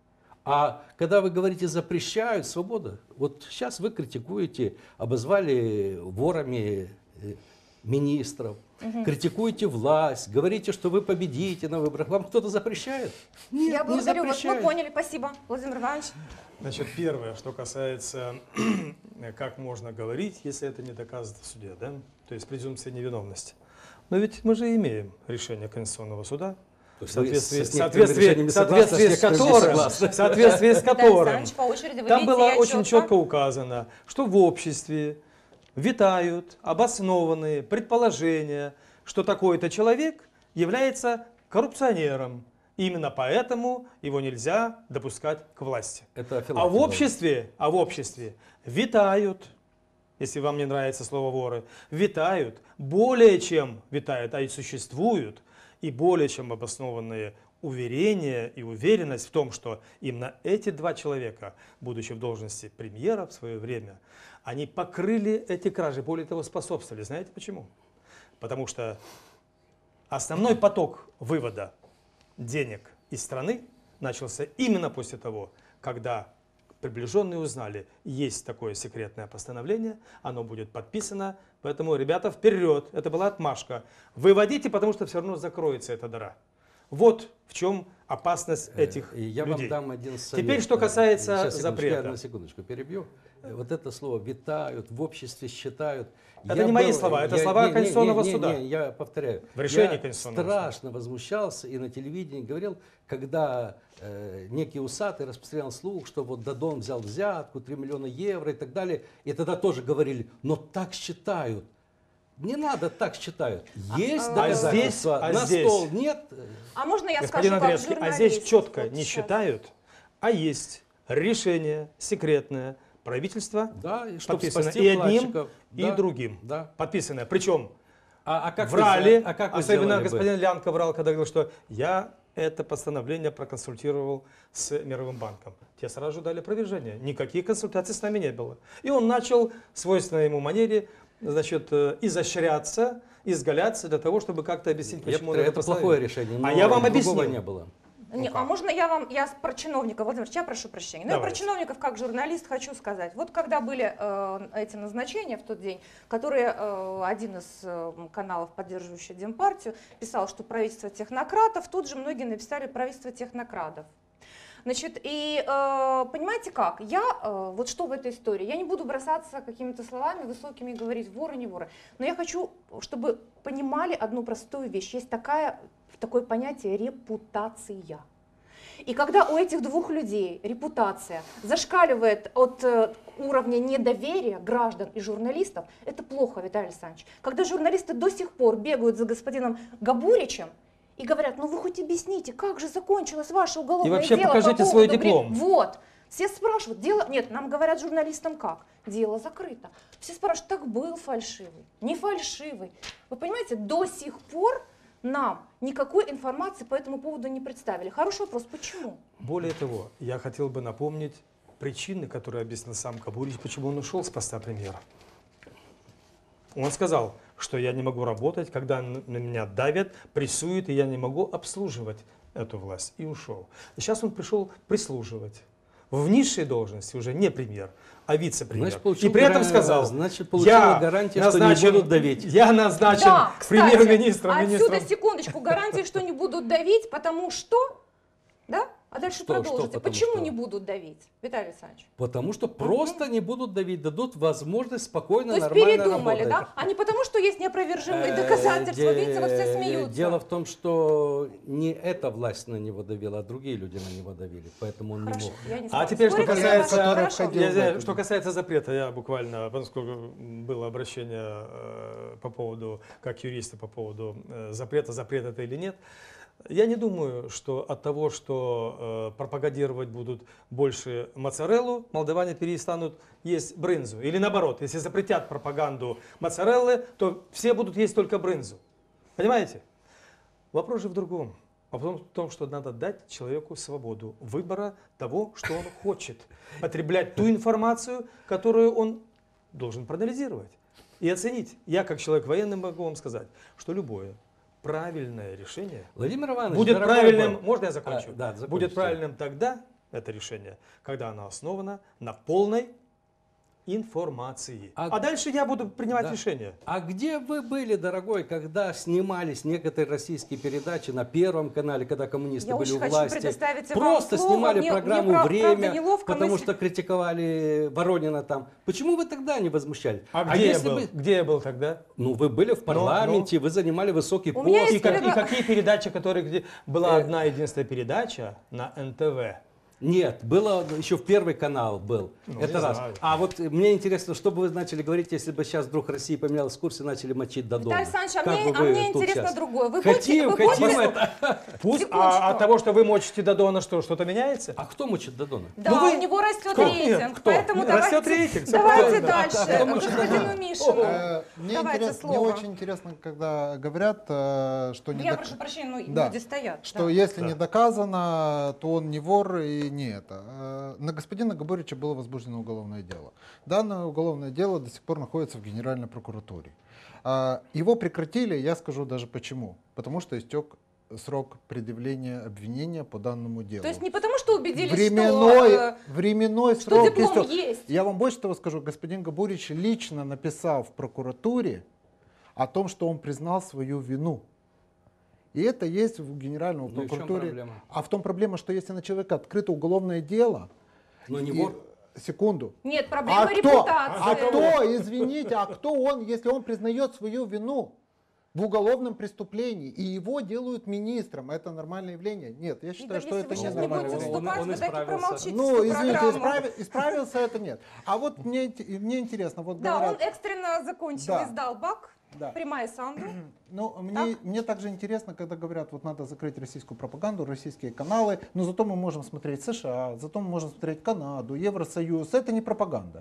А когда вы говорите запрещают, свобода, вот сейчас вы критикуете, обозвали ворами э, министров, Мгм. критикуете власть, говорите, что вы победите на выборах. Вам кто-то запрещает? Нет, Я не благодарю вас. Мы запрещает. поняли. Спасибо, Владимир Иванович. Значит, первое, что касается, как можно говорить, если это не доказано в суде, да? То есть презумпция невиновности. Но ведь мы же имеем решение Конституционного суда, То в есть вы соответствии, с в некоторыми соответствии, решениями в согласны, соответствии с с некоторыми не которым, согласны. в соответствии с Виталий которым Александрович, по очереди. Вы там видите, было я очень четко. четко указано, что в обществе витают обоснованные предположения, что такой-то человек является коррупционером. Именно поэтому его нельзя допускать к власти. Это А в Филатов. обществе, а в обществе витают, если вам не нравится слово воры, витают, более чем витают, а и существуют, и более чем обоснованные уверения и уверенность в том, что именно эти два человека, будучи в должности премьера в свое время, они покрыли эти кражи, более того, способствовали. Знаете почему? Потому что основной поток вывода денег из страны начался именно после того, когда приближенные узнали, есть такое секретное постановление, оно будет подписано, поэтому, ребята, вперед, это была отмашка. Выводите, потому что все равно закроется эта дыра. Вот в чем опасность этих И я людей. вам дам один совет. Теперь, что касается Сейчас, секундочку, запрета. Я на секундочку перебью. Вот это слово «витают», «в обществе считают». Это Я не мои был- слова, это я- слова не- не- Конституционного не- не- суда. не, я повторяю. В решении Я Конституционного страшно возмущался и на телевидении говорил, когда э, некий усатый распространял слух, что вот Дадон взял взятку, три миллиона евро и так далее. И тогда тоже говорили, но так считают. Не надо так считают. Есть а доказательства, здесь- а на здесь- стол нет. А можно я Господин скажу, как Андрейский, а журналист? здесь четко Вот не сейчас. считают, а есть решение секретное правительства, Да, и чтоб подписанное спасти и одним, вкладчиков. и Да, другим. да. Подписанное. Причем А, а как вы врали, сделали- а как вы особенно сделали бы? господин Лянко врал, когда говорил, что я это постановление проконсультировал с Мировым банком. Те сразу же дали опровержение. Никаких консультаций с нами не было. И он начал в свойственной ему манере, значит, э, изощряться, изгаляться для того, чтобы как-то объяснить, Я почему он повторяю, это это плохое постановил. решение, но А я вам другого объясню. не было. Не, а можно я вам, я про чиновников, Владимир Ильич, я прошу прощения. Но я про Давайте. чиновников как журналист хочу сказать. Вот когда были э, эти назначения в тот день, которые э, один из э, каналов, поддерживающий Демпартию, писал, что правительство технократов, тут же многие написали правительство технократов. Значит, и э, понимаете как, я, э, вот что в этой истории, я не буду бросаться какими-то словами высокими и говорить воры, не воры, но я хочу, чтобы понимали одну простую вещь, есть такая, такое понятие репутация. И когда у этих двух людей репутация зашкаливает от э, уровня недоверия граждан и журналистов, это плохо, Виталий Александрович. Когда журналисты до сих пор бегают за господином Габуричем, и говорят, ну вы хоть объясните, как же закончилось ваше уголовное И вообще дело покажите по свой поводу Бри- диплом. Вот. Все спрашивают, дело... Нет, нам говорят журналистам как? Дело закрыто. Все спрашивают, так был фальшивый, не фальшивый. Вы понимаете, до сих пор нам никакой информации по этому поводу не представили. Хороший вопрос, почему? Более того, я хотел бы напомнить причины, которые объяснил сам Габурич, почему он ушел с поста премьера. Он сказал, что я не могу работать, когда на меня давят, прессуют, и я не могу обслуживать эту власть. И ушел. И сейчас он пришел прислуживать. В низшей должности уже не премьер, а вице-премьер. Значит, получил И при этом гара- сказал, значит, получил я гарантии, назначен, что не будут давить. Я назначен Да, кстати, премьер-министром. отсюда министром. секундочку, гарантии, что не будут давить, потому что, да, А дальше Что- продолжите. что потому Почему что? не будут давить, Виталий Александрович? Потому что просто не будут давить, дадут возможность спокойно, То есть нормально передумали, работать. да? А не потому, что есть неопровержимые Э, доказательства. де- Видите, вот все смеются. Дело в том, что не эта власть на него давила, а другие люди на него давили, поэтому он Хорошо, не мог. я не А стала теперь, что спорить, касается, я- который Хорошо. входил я- в я- это. что касается запрета, я буквально, поскольку было обращение э, по поводу, как юриста, по поводу э, запрета, запрет это или нет, я не думаю, что от того, что э, пропагандировать будут больше моцареллу, молдаване перестанут есть брынзу. Или наоборот, если запретят пропаганду моцареллы, то все будут есть только брынзу. Понимаете? Вопрос же в другом. Вопрос в том, что надо дать человеку свободу выбора того, что он хочет. Потреблять ту информацию, которую он должен проанализировать и оценить. Я, как человек военный, могу вам сказать, что любое правильное решение Владимир Иванович, будет дорогой правильным, мой, можно я закончу? А, да, закончите. Будет правильным тогда, это решение, когда оно основано на полной информации. А- А, дальше я буду принимать Да. решение. А где вы были, дорогой, когда снимались некоторые российские передачи на Первом канале, когда коммунисты Я были очень у хочу власти? предоставить вам Просто слово. снимали Мне- программу мне, прав- правда, «Время», неловко, но потому если- что критиковали Воронина там. Почему вы тогда не возмущались? А, где, я если был? бы... где я был тогда? Ну, вы были в парламенте, вы занимали высокий У пост. меня И, есть как- перед- и какие передачи, которые где была Э. одна единственная передача на эн тэ вэ. Нет, было еще в Первый канал был. Ну, Это не раз. знаю. А вот мне интересно, что бы вы начали говорить, если бы сейчас вдруг Россия поменялась курс и начали мочить Додона? Виталий Александрович, а Как мне, бы а вы мне тут интересно сейчас? другое. Вы Хотим, хотите, вы хотим хотите- это. Пусть, Секундочку. а от того, что вы мочите Додона, что, что-то меняется? А кто мочит Додона? Да, Ну вы- у него растет Кто? рейтинг, Нет, кто? поэтому Растет давайте, рейтинг, всё давайте правильно. дальше. А кто мочит Господину Мишину. Э, Мне, Давайте интерес- мне слово. очень интересно, когда говорят, э, что не Я док- прошу прощения, но Да. люди стоят. что да. если Да. не доказано, то он не вор и не это. Э, На господина Габурича было возбуждено уголовное дело. Данное уголовное дело до сих пор находится в Генеральной прокуратуре. А, Его прекратили, я скажу даже почему. Потому что истек срок предъявления обвинения по данному делу. То есть не потому, что убедились, Временной, что, э, временной что срок диплом истек. есть. Я вам больше того скажу, господин Габурич лично написал в прокуратуре о том, что он признал свою вину. И это есть в Генеральной Ну и в чем прокуратуре. проблема? А в том проблема, что если на человека открыто уголовное дело, Но не и- вор. секунду. Нет, проблема А кто? репутации. А кто, извините, а кто он, если он признает свою вину в уголовном преступлении, и его делают министром? Это нормальное явление? Нет, я считаю, Игорь, что если это вы не сейчас не нормальное будете Он- явление. вступать, он вы так и исправился. промолчите Ну, всю извините, программу. исправи- исправился это нет. А вот мне, инте- мне интересно, вот Да, говорят, он экстренно закончил Да. и сдал бак. Да. Прямая Санду. ну, мне, мне также интересно, когда говорят, вот надо закрыть российскую пропаганду, российские каналы, но зато мы можем смотреть США, зато мы можем смотреть Канаду, Евросоюз. Это не пропаганда.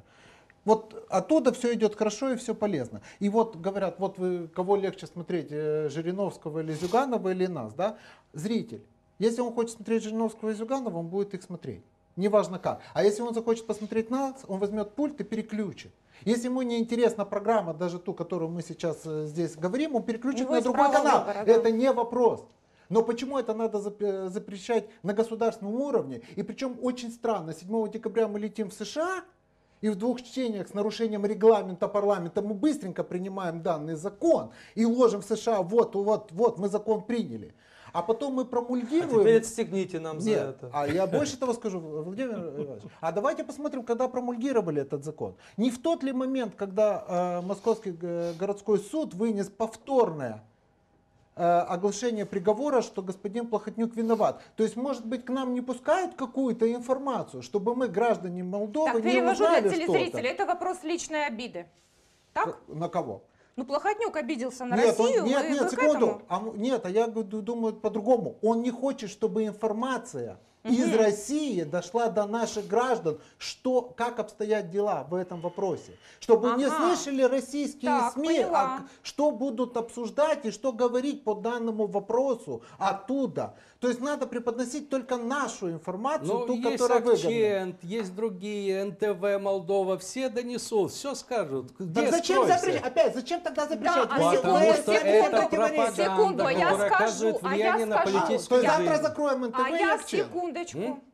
Вот оттуда все идет хорошо и все полезно. И вот говорят, вот вы кого легче смотреть, э, Жириновского или Зюганова или нас, да? Зритель. Если он хочет смотреть Жириновского и Зюганова, он будет их смотреть. Неважно как. А если он захочет посмотреть нас, он возьмет пульт и переключит. Если ему не интересна программа, даже ту, которую мы сейчас э, здесь говорим, он переключит У него на есть другой право канал. выбора, да. Это не вопрос. Но почему это надо зап- э, запрещать на государственном уровне? И причем очень странно, седьмого декабря мы летим в США, и в двух чтениях с нарушением регламента парламента мы быстренько принимаем данный закон и ложим в США, вот, вот, вот, мы закон приняли. А потом мы А промульгируем. теперь отстегните нам за Нет, это. а я больше того скажу, Владимир Иванович. А давайте посмотрим, когда промульгировали этот закон. Не в тот ли момент, когда э, Московский э, городской суд вынес повторное э, оглашение приговора, что господин Плохотнюк виноват. То есть, может быть, к нам не пускают какую-то информацию, чтобы мы, граждане Молдовы, Так, не перевожу для узнали телезрителей. что-то. Это вопрос личной обиды. Так? На кого? Ну, Плохотнюк обиделся на Нет, он- Россию. нет, вы- нет, вы к секунду. этому? А м- нет, а я г- думаю по-другому. Он не хочет, чтобы информация из России дошла до наших граждан, что, как обстоят дела в этом вопросе. Чтобы не Ага. слышали российские Так, СМИ, поняла. а к- что будут обсуждать и что говорить по данному вопросу оттуда. То есть надо преподносить только нашу информацию, Ну, ту, есть которая выгодна. Акчент, есть другие, эн тэ вэ, Молдова, все донесут, все скажут. Где Так зачем стройся? запрещать? Опять, зачем тогда запрещать? а Вы- Потому вы- что вы- это вы- пропаганда, Секунду, а я которая скажу, оказывает а я влияние на скажу. То политическую есть завтра жизнь. закроем эн тэ вэ А и я Акчент. секундочку. М?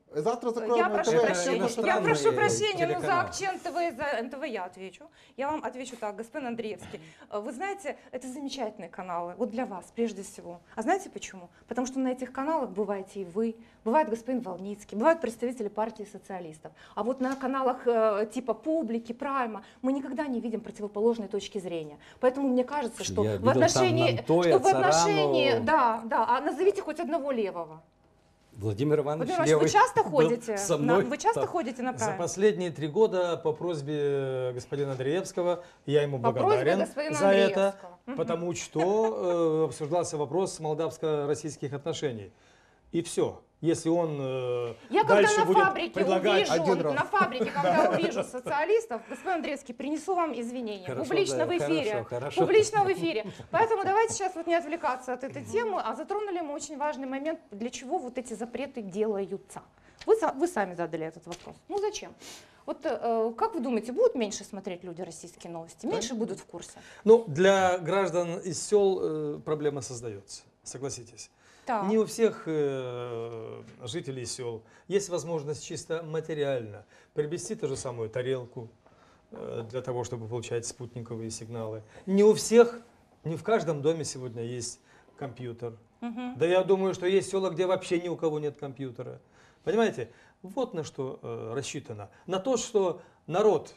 Завтра закроем Я прошу Это прощения, я иностранный прошу прощения, но за телеканал. Акчен ТВ и за эн тэ вэ я отвечу. Я вам отвечу так, господин Андреевский. Вы знаете, это замечательные каналы, вот для вас прежде всего. А знаете почему? Потому что на этих каналах бываете и вы, бывает господин Волницкий, бывают представители партии социалистов. А вот на каналах э, типа Публики, Прайма мы никогда не видим противоположной точки зрения. Поэтому мне кажется, что Я в видел там отношении, Нантоя, что в отношении, Царану. да, да, а назовите хоть одного левого. Владимир Иванович Владимир Иванович, Левый вы часто был ходите? со на- мной. вы часто Да. ходите на За Прайм? последние три года по просьбе господина Андреевского я ему По просьбе благодарен господина за это, Андреевского. Мгм. потому что э, обсуждался вопрос молдавско-российских отношений. И все. Если он э, Я дальше когда на будет фабрике предлагать... увижу, Один раз. на фабрике, когда увижу социалистов, господин Андреевский, принесу вам извинения. Хорошо, публично да, в эфире. хорошо, хорошо. Публично в эфире. Поэтому давайте сейчас вот не отвлекаться от этой темы, а затронули мы очень важный момент, для чего вот эти запреты делаются. Вы, са- вы сами задали этот вопрос. Ну зачем? Вот э, как вы думаете, будут меньше смотреть люди российские новости? Меньше будут в курсе? Ну, для граждан из сел э, проблема создается, согласитесь. Так. Не у всех э, жителей сел есть возможность чисто материально приобрести ту же самую тарелку э, для того, чтобы получать спутниковые сигналы. Не у всех, не в каждом доме сегодня есть компьютер. Мгм. Да я думаю, что есть села, где вообще ни у кого нет компьютера. Понимаете? Вот на что э, рассчитано. На то, что народ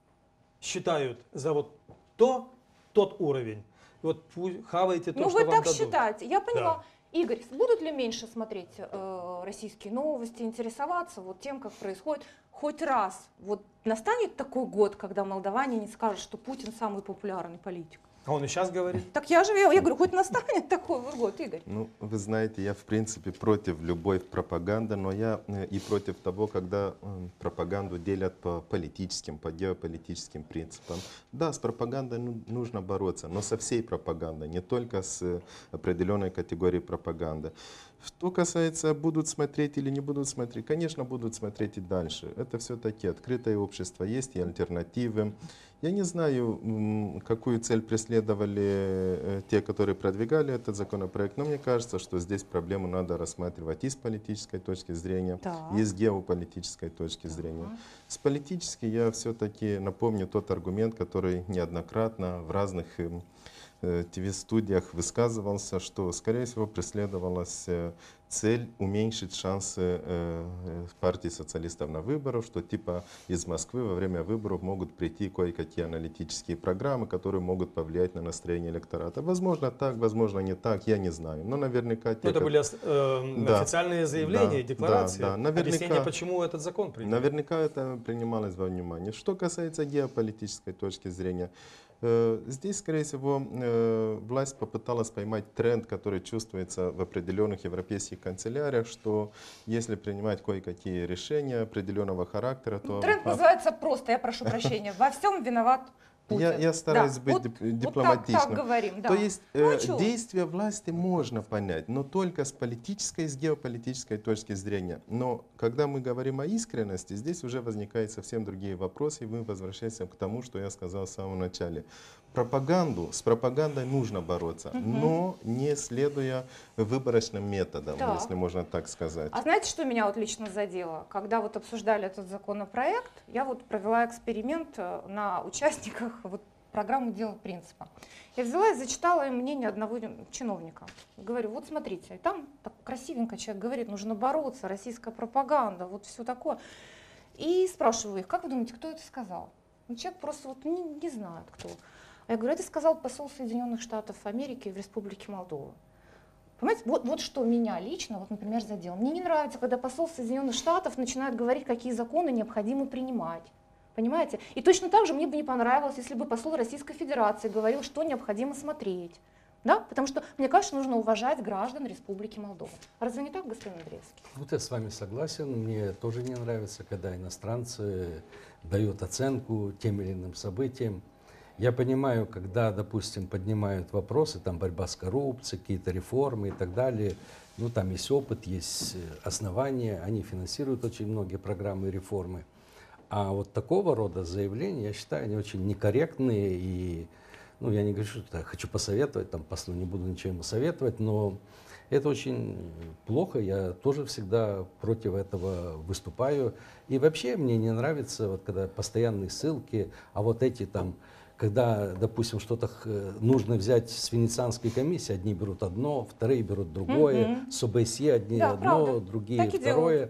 считают за вот то, тот уровень. И вот пусть хавайте то, Ну что вы вам так дадут. считаете, я поняла. Да. Игорь, будут ли меньше смотреть э, российские новости, интересоваться вот тем, как происходит? Хоть раз вот настанет такой год, когда молдаване не скажут, что Путин самый популярный политик? А он и сейчас говорит. Так я же, я, я говорю, хоть настанет такой вот год, Игорь. Ну, вы знаете, я в принципе против любой пропаганды, но я э, и против того, когда э, пропаганду делят по политическим, по геополитическим принципам. Да, с пропагандой ну, нужно бороться, но со всей пропагандой, не только с э, определенной категорией пропаганды. Что касается, будут смотреть или не будут смотреть, конечно, будут смотреть и дальше. Это все-таки открытое общество, есть и альтернативы. Я не знаю, м, какую цель преследовали э, те, которые продвигали этот законопроект, но мне кажется, что здесь проблему надо рассматривать и с политической точки зрения, Так. и с геополитической точки зрения. С политической я все-таки напомню тот аргумент, который неоднократно в разных эм, э, ТВ-студиях высказывался, что, скорее всего, преследовалась э, цель уменьшить шансы э, э, партии социалистов на выборах, что типа из Москвы во время выборов могут прийти кое-какие аналитические программы, которые могут повлиять на настроение электората. Возможно так, возможно не так, я не знаю. Но наверняка те, Ну, это ко- были э, Да. официальные заявления Да, и декларации. да, да. Наверняка. Объяснение, почему этот закон принят. Наверняка это принималось во внимание. Что касается геополитической точки зрения, э, здесь, скорее всего, э, власть попыталась поймать тренд, который чувствуется в определенных европейских канцеляриях, что если принимать кое-какие решения определенного характера, то... Тренд а, называется просто, я прошу прощения, во всем виноват Путин. Я, я стараюсь Да, быть вот- дип- вот так- дипломатичным. так говорим, да. То есть Ну, э, а чё? действия власти можно понять, но только с политической, с геополитической точки зрения. Но когда мы говорим о искренности, здесь уже возникают совсем другие вопросы, и мы возвращаемся к тому, что я сказал в самом начале. Пропаганду, с пропагандой нужно бороться, но не следуя выборочным методам, Так. если можно так сказать. А знаете, что меня вот лично задело? Когда вот обсуждали этот законопроект, я вот провела эксперимент э, на участниках вот программы «Дело принципа». Я взяла и зачитала им мнение одного чиновника. Говорю, вот смотрите, и там так красивенько человек говорит, нужно бороться, российская пропаганда, вот все такое. И спрашиваю их, как вы думаете, кто это сказал? Ну, человек просто вот не, не знает, кто. А я говорю, это сказал посол Соединенных Штатов Америки в Республике Молдова. Понимаете, вот, вот что меня лично, вот, например, задело. Мне не нравится, когда посол Соединенных Штатов начинает говорить, какие законы необходимо принимать. Понимаете? И точно так же мне бы не понравилось, если бы посол Российской Федерации говорил, что необходимо смотреть. Да? Потому что, мне кажется, нужно уважать граждан Республики Молдова. Разве не так, господин Андреевский? Вот я с вами согласен. Мне тоже не нравится, когда иностранцы дают оценку тем или иным событиям. Я понимаю, когда, допустим, поднимают вопросы, там борьба с коррупцией, какие-то реформы и так далее, ну там есть опыт, есть основания, они финансируют очень многие программы и реформы. А вот такого рода заявления, я считаю, они очень некорректные. И, ну, я не говорю, что я хочу посоветовать, там, послу не буду ничего ему советовать, но Это очень плохо, я тоже всегда против этого выступаю. И вообще мне не нравится, вот, когда постоянные ссылки, а вот эти там, когда, допустим, что-то х- нужно взять с Венецианской комиссии, одни берут одно, вторые берут другое, Мгм. с ОБСЕ одни Да, одно, правда. другие Так и второе.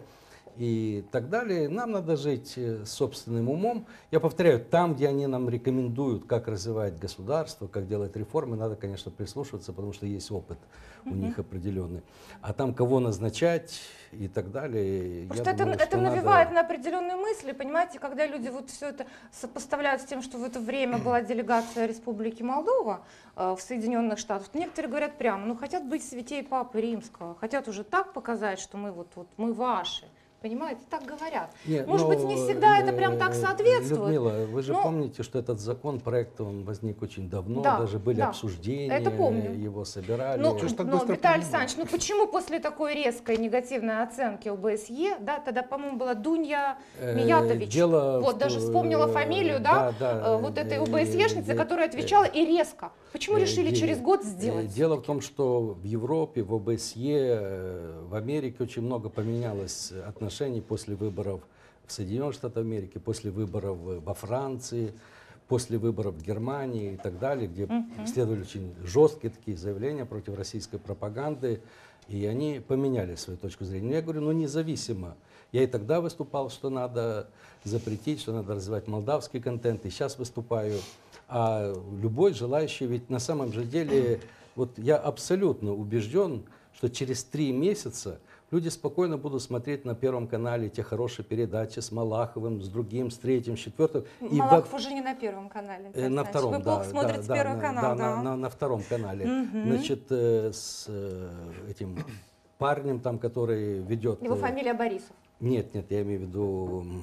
И так далее. Нам надо жить э, собственным умом. Я повторяю, там, где они нам рекомендуют, как развивать государство, как делать реформы, надо, конечно, прислушиваться, потому что есть опыт у них определенный. А там кого назначать и так далее, Потому я что это, думаю, это что надо- навевает на определенные мысли, понимаете, когда люди вот все это сопоставляют с тем, что в это время была делегация Республики Молдова э, в Соединенных Штатах. Некоторые говорят прямо, ну хотят быть святей Папы Римского, хотят уже так показать, что мы вот, вот мы ваши. Понимаете, так говорят. Нет, Может но, быть, не всегда это прям так э, соответствует. Людмила, вы же но- помните, что этот закон, проект, он возник очень давно, Да, даже были да. обсуждения, Это помню. его собирали. Ну, Чё ж так но, быстро Виталий принимали? Александрович, ну почему после такой резкой негативной оценки ОБСЕ, да, тогда, по-моему, была Дунья Э, Миятович, дело вот в даже том, вспомнила э, фамилию, да, да, да, э, вот этой э, ОБСЕшницы, э, которая э, отвечала и резко. Почему Э, решили де- через год э, сделать? Дело в том, что в Европе, в ОБСЕ, э, в Америке очень много поменялось отношений после выборов в Соединенных Штатах Америки, после выборов во Франции, после выборов в Германии и так далее, где следовали очень жесткие такие заявления против российской пропаганды, и они поменяли свою точку зрения. Но я говорю, ну независимо. Я и тогда выступал, что надо запретить, что надо развивать молдавский контент, и сейчас выступаю. А любой желающий, ведь на самом же деле, вот я абсолютно убежден, что через три месяца люди спокойно будут смотреть на Первом канале те хорошие передачи с Малаховым, с другим, с третьим, с четвертым. И Малахов во- уже не на Первом канале. э, Виталий на Александрович. втором, Вы да, плохо да, смотрите да, Первый на, канал, да, да. На, на- на втором канале. Мгм. Значит, э, с э, этим парнем там, который ведет... Его э, фамилия Борисов. Нет, нет, я имею в виду... м,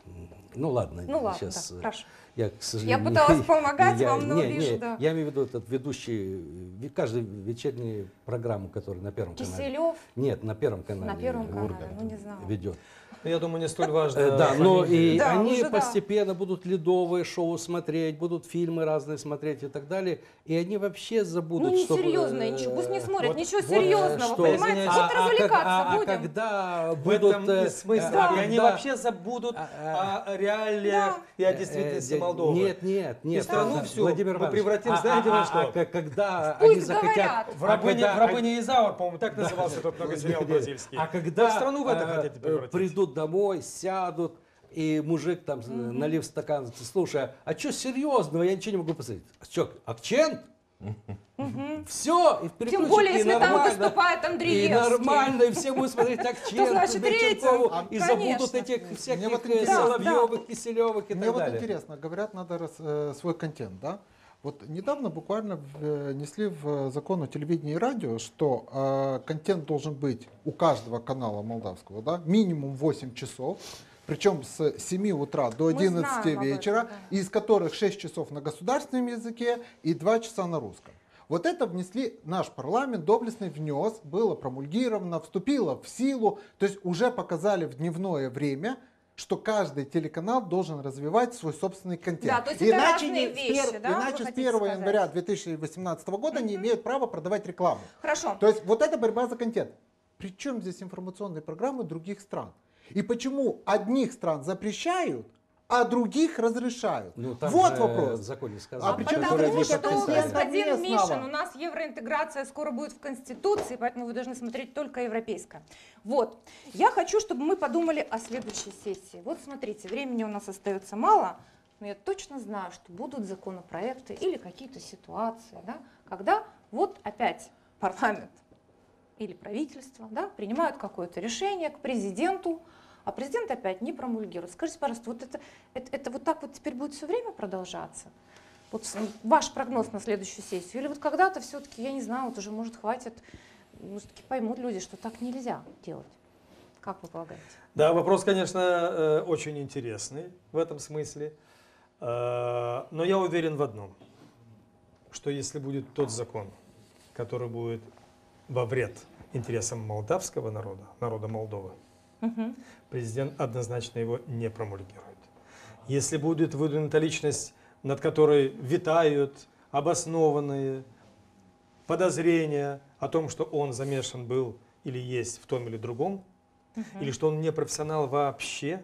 Ну ладно, Ну ладно, сейчас... да, хорошо. Я, к сожалению, Я пыталась помогать я- вам, но не, вижу, не, да. Я имею в виду этот ведущий, ви- каждую вечернюю программу, которая на Первом канале. Киселев Нет, на Первом канале. на Первом канале, Ургант ну не знаю. ведет. Я думаю, не столь важно. Э, Да, но фамилия. и Да, они уже да. постепенно будут ледовые шоу смотреть, будут фильмы разные смотреть и так далее, и они вообще забудут, Ну не чтобы, серьезно, э, ничего, пусть не смотрят, вот- ничего вот, серьезного, что- понимаете? извиняюсь, Вот а- а как- развлекаться а- а будем. когда В будут, этом э, и смысл. а И они когда- вообще забудут а, о реалиях Да. и о Э, действительности э, Молдовы. Нет, нет, нет. страну да, всю Владимир мы Иванович, превратим, а- знаете, а- во а- что? а как- Когда Пусть они захотят... говорят. В рабыне, когда в рабыне Изаур, по-моему, так назывался тот много сериал Нет, бразильский. А когда Вот страну в это э, хотите э, превратить? придут домой, сядут, и мужик там, э, налив стакан, слушай, а что серьезного, я ничего не могу посмотреть. А что, акцент? Все, и переключите, Тем более, и если там нормально. выступает И Андреевский. нормально, и все будут смотреть акцент, значит, Берченкову, рейтинг. и Конечно. забудут этих всяких Мне вот э, интересно. Соловьевых, Киселевых и Мне так вот далее. интересно, говорят, надо рас- э, свой контент, да? Вот недавно буквально внесли в закон о телевидении и радио, что э, контент должен быть у каждого канала молдавского, да, минимум восемь часов, причем с семи утра до Мы одиннадцати знаем об этом, вечера, да. из которых шесть часов на государственном языке и два часа на русском. Вот это внесли наш парламент, доблестный внес, было промульгировано, вступило в силу, то есть уже показали в дневное время, что каждый телеканал должен развивать свой собственный контент. Да, то есть это иначе разные не- с вещи, пер- да, вы иначе с хотите первого сказать? января две тысячи восемнадцатого года не имеют права продавать рекламу. Хорошо. То есть вот это борьба за контент. Причем здесь информационные программы других стран? И почему одних стран запрещают, а других разрешают? Ну, там вот же вопрос. в законе А сказано, при А чем которые потому здесь не что, подписали. господин местного? Мишин, у нас евроинтеграция скоро будет в Конституции, поэтому вы должны смотреть только европейское. Вот. Я хочу, чтобы мы подумали о следующей сессии. Вот смотрите, времени у нас остается мало, но я точно знаю, что будут законопроекты или какие-то ситуации, да, когда вот опять парламент или правительство, да, принимают какое-то решение к президенту, а президент опять не промульгирует. Скажите, пожалуйста, вот это, это, это вот так вот теперь будет все время продолжаться? Вот с- ваш прогноз на следующую сессию? Или вот когда-то все-таки, я не знаю, вот уже, может, хватит, ну, все-таки поймут люди, что так нельзя делать? Как вы полагаете? Да, вопрос, конечно, э, очень интересный в этом смысле. Э, Но я уверен в одном, что если будет тот закон, который будет во вред интересам молдавского народа, народа Молдовы, президент однозначно его не промульгирует. Если будет выдвинута личность, над которой витают обоснованные подозрения о том, что он замешан был или есть в том или другом, Мгм. или что он не профессионал вообще,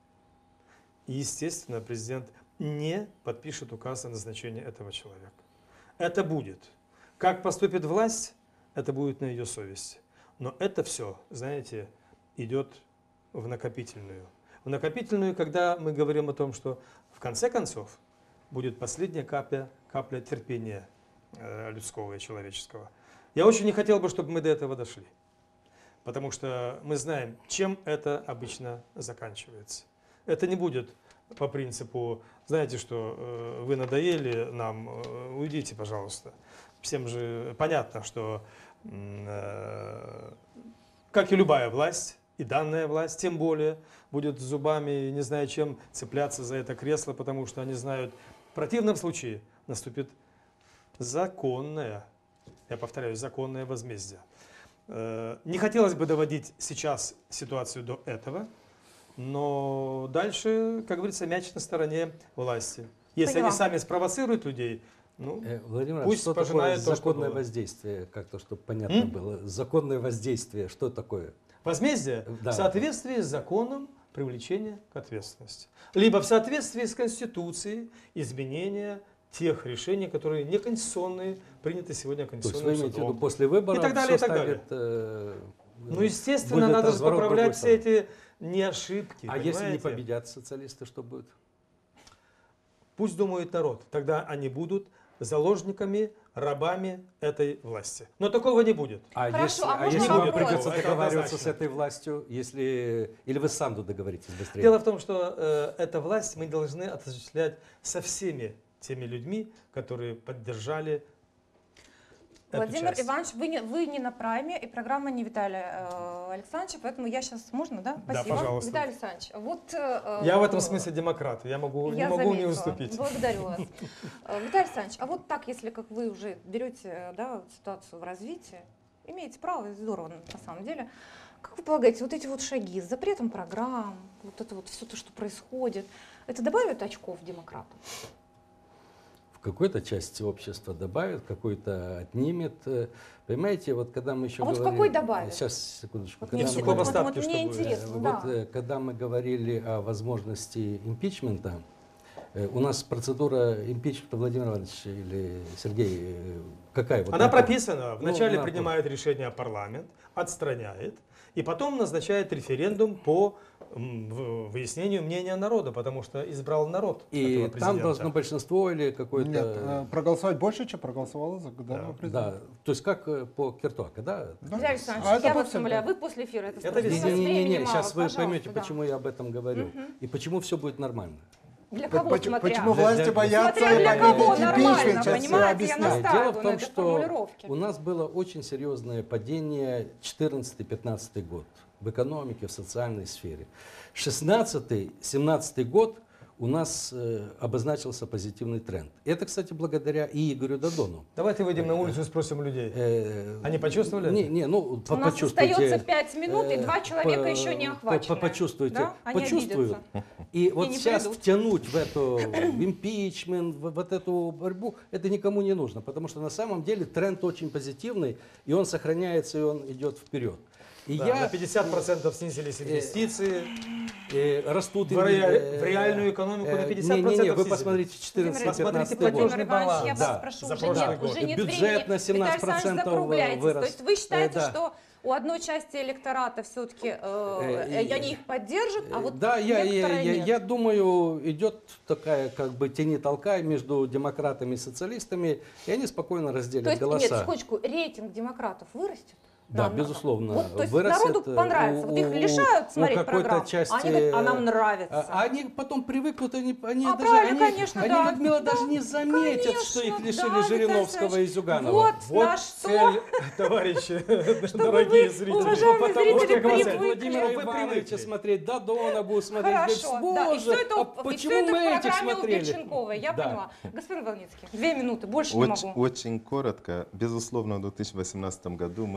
и, естественно, президент не подпишет указ о назначении этого человека. Это будет. Как поступит власть, это будет на ее совести. Но это все, знаете, идет в накопительную. В накопительную, когда мы говорим о том, что в конце концов будет последняя капля, капля терпения э, людского и человеческого. Я очень не хотел бы, чтобы мы до этого дошли. Потому что мы знаем, чем это обычно заканчивается. Это не будет по принципу, знаете, что э, вы надоели нам, э, уйдите, пожалуйста. Всем же понятно, что, э, как и любая власть, и данная власть, тем более, будет зубами, не знаю чем, цепляться за это кресло, потому что они знают, в противном случае наступит законное, я повторяю, законное возмездие. Э, не хотелось бы доводить сейчас ситуацию до этого, но дальше, как говорится, мяч на стороне власти. Если Поняла. они сами спровоцируют людей, ну, Э, Владимир, пусть что такое пожинает то, что законное было. воздействие, как-то, чтобы понятно М? было. Законное воздействие, что такое? возмездие Да. в соответствии с законом привлечения к ответственности. Либо в соответствии с Конституцией изменения тех решений, которые неконституционные, приняты сегодня То есть вы Конституционным имеете в виду, судом. после выборов И так далее, все и так далее. станет, э, Ну, естественно, будет надо же разворот в другую поправлять все сторону. эти не ошибки. А если не понимаете? победят социалисты, что будет? Пусть думает народ. Тогда они будут заложниками, рабами этой власти. Но такого не будет. А Хорошо, если, а а можно если вам вопрос? придется Это договариваться с однозначно. этой властью, если или вы сам договоритесь быстрее? Дело в том, что э, эта власть мы должны осуществлять со всеми теми людьми, которые поддержали эту Владимир часть. Иванович, вы не, вы не на прайме, и программа не Виталий э, Александрович, поэтому я сейчас, можно, да? Спасибо. пожалуйста. Виталий Александрович, вот... э, Я в этом смысле демократ, я могу, Я не могу не заметила. уступить. Благодарю вас. Э, Виталий Александрович, а вот так, если как вы уже берете, да, ситуацию в развитии, имеете право, и здорово на самом деле, как вы полагаете, вот эти вот шаги с запретом программ, вот это вот все то, что происходит, это добавит очков демократам? В какой-то части общества добавит, какой-то отнимет. Э, Понимаете, вот когда мы еще А вот в говорили... какой добавит? Сейчас, секундочку. Вот Когда мне, мы сухого вот- говорили- вот- вот остатки, мне чтобы- интересно, Э, да. Вот э, когда мы говорили о возможности импичмента, э, у нас процедура импичмента, Владимир Иванович или Сергей, э, какая? Вот Она на- прописана. Ну, Вначале на- принимает решение парламент, отстраняет, и потом назначает референдум по м, в- выяснению мнения народа, потому что избрал народ И этого там президента. должно большинство или какое-то... Нет, э, проголосовать больше, чем проголосовало за данного Да. президента. Да, то есть как э, по Киртуака, да? Да. Виталий Александрович, А это я по вас всем, умоляю, да. вы после эфира это Это спросите. везде. У нас времени Не-не-не, мало, сейчас вы пожалуйста, поймете, да. почему я об этом говорю. И почему все будет нормально. Для По- кого почему, смотря? почему Для- власти для- боятся Смотря для победить кого импичмент? нормально, Сейчас я понимаете, я объясню. настаиваю Дело в том, на этой что формулировке. у нас было очень серьезное падение четырнадцатый-пятнадцатый год в экономике, в социальной сфере. шестнадцатый-семнадцатый год у нас э, обозначился позитивный тренд. Это, кстати, благодаря и Игорю Додону. Давайте выйдем на улицу и спросим людей. Э, Они почувствовали Не, это? не, ну, У по- нас почувствуйте. остается пять минут, и э, два человека по- еще не по- охвачены. по- Почувствуйте, Да? Они почувствуют. обидятся. И И вот не сейчас придут. втянуть в эту в импичмент, в вот эту борьбу, это никому не нужно, потому что на самом деле тренд очень позитивный, и он сохраняется, и он идет вперед. И Да, я на пятьдесят процентов снизились инвестиции. э, растут В инве- ре- э, в реальную экономику на э, пятьдесят процентов Не-не-не, вы снизились. посмотрите Владимир четырнадцатый-пятнадцатый Посмотрите год. Владимир платежный Иванович, я баланс. вас Да, прошу, за уже прошлый нет, год. уже нет Бюджет времени. на семнадцать Виталий Александрович, процентов закругляйтесь. вырос. То есть вы считаете, Э, да. что у одной части электората все-таки Э, э, и- они их поддержат, а вот Да, я, я, некоторые я, нет? я думаю, идет такая как бы тяни-толкай между демократами и социалистами, и они спокойно разделят То есть, голоса. нет, секундочку, рейтинг демократов вырастет? Да, На- безусловно, Вот, то есть вырастет, народу понравится. э, Вот их у- лишают у смотреть какой-то программу, части, а они говорят, а нам э, нравится. А они потом привыкнут, они, они А, даже, правильно, они, конечно, они, да. Людмила, Да, даже не заметят, конечно, что их да, лишили Виталий Жириновского и Александрович. Зюганова. Вот, Вот на что, цель, товарищи, Чтобы дорогие вы, зрители. уважаемые Потому что зрители, глаза привыкли. Владимира Вы Ивановича привыкли. смотреть, Додона будут смотреть. Хорошо, говорить, да, и «Боже, все это, а и всё почему это мы в этих программе у смотрели?» Пельченковой, я Да. поняла. Господин Волницкий, две минуты, больше не Очень, могу. очень коротко. Безусловно, в две тысячи восемнадцатом году мы не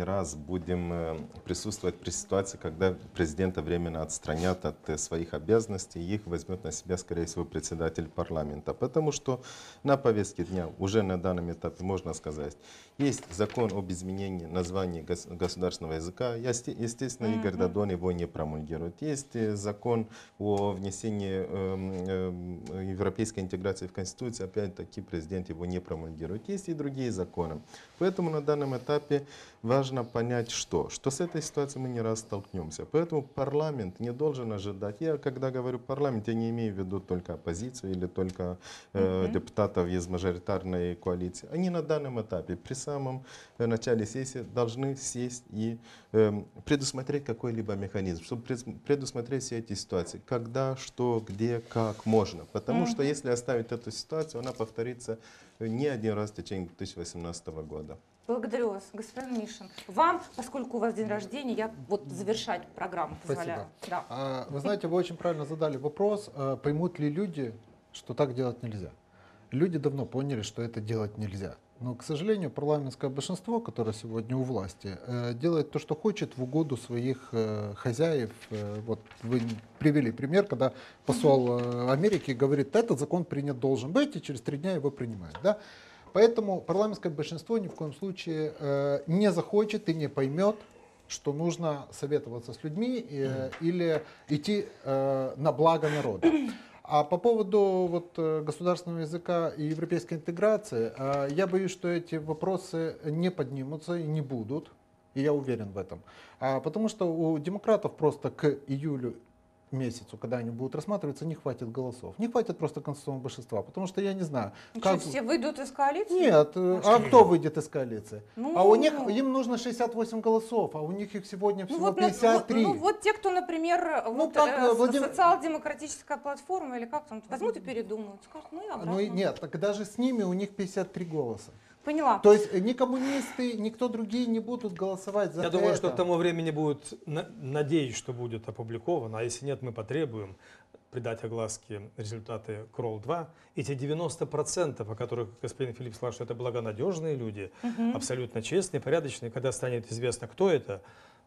раз будем э, присутствовать при ситуации, когда президента временно отстранят от э, своих обязанностей, и их возьмет на себя, скорее всего, председатель парламента. Потому что на повестке дня уже на данном этапе, можно сказать, есть закон об изменении названия гос государственного языка. Естественно, mm-hmm. Игорь Додон его не промульгирует. Есть э, закон о внесении э, э, европейской интеграции в Конституцию. Опять-таки, президент его не промульгирует. Есть и другие законы. Поэтому на данном этапе важно понять, что, что с этой ситуацией мы не раз столкнемся. Поэтому парламент не должен ожидать. Я, когда говорю парламент, я не имею в виду только оппозицию или только э, mm-hmm. депутатов из мажоритарной коалиции. Они на данном этапе при самом э, начале сессии должны сесть и э, предусмотреть какой-либо механизм, чтобы предусмотреть все эти ситуации. Когда, что, где, как можно. Потому mm-hmm. что если оставить эту ситуацию, она повторится не один раз в течение две тысячи восемнадцатого года. Благодарю вас, господин Мишин. Вам, поскольку у вас день рождения, я вот завершать программу позволяю. Да. А, вы знаете, вы очень правильно задали вопрос, а, поймут ли люди, что так делать нельзя. Люди давно поняли, что это делать нельзя. Но, к сожалению, парламентское большинство, которое сегодня у власти, э, делает то, что хочет в угоду своих э, хозяев. Э, вот вы привели пример, когда посол э, Америки говорит, этот закон принят должен быть, и через три дня его принимают. Да? Поэтому парламентское большинство ни в коем случае э, не захочет и не поймет, что нужно советоваться с людьми э, или идти э, на благо народа. А по поводу вот, государственного языка и европейской интеграции, э, я боюсь, что эти вопросы не поднимутся и не будут, и я уверен в этом. А, потому что у демократов просто к июлю месяцу, когда они будут рассматриваться, не хватит голосов. Не хватит просто конституционного большинства, потому что я не знаю. Ну как... что, все выйдут из коалиции? Нет, а, а кто выйдет из коалиции? Ну... А у них, им нужно шестьдесят восемь голосов, а у них их сегодня всего ну, вот, пятьдесят три. Ну, ну вот те, кто, например, ну, вот, как, э, Владимир... социал-демократическая платформа, или как там, возьмут и передумают, скажут, ну и обратно. Ну, нет, так даже с ними у них пятьдесят три голоса. Поняла. То есть ни коммунисты, никто другие не будут голосовать за Я это. думаю, что к тому времени будет, надеюсь, что будет опубликовано, а если нет, мы потребуем придать огласке результаты Кролл два. Эти девяносто процентов, о которых господин Филипп сказал, что это благонадежные люди, угу. абсолютно честные, порядочные, когда станет известно, кто это,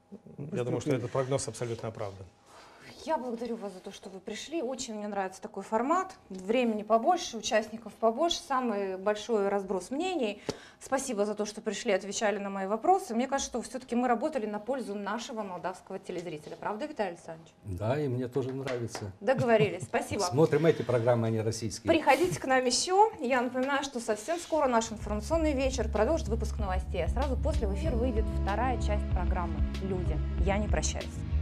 я думаю, что этот прогноз абсолютно оправдан. Я благодарю вас за то, что вы пришли. Очень мне нравится такой формат. Времени побольше, участников побольше, самый большой разброс мнений. Спасибо за то, что пришли, отвечали на мои вопросы. Мне кажется, что все-таки мы работали на пользу нашего молдавского телезрителя. Правда, Виталий Александрович? Да, и мне тоже нравится. Договорились. Спасибо. Смотрим эти программы, а не российские. Приходите к нам еще. Я напоминаю, что совсем скоро наш информационный вечер продолжит выпуск новостей. А сразу после в эфир выйдет вторая часть программы «Люди». Я не прощаюсь.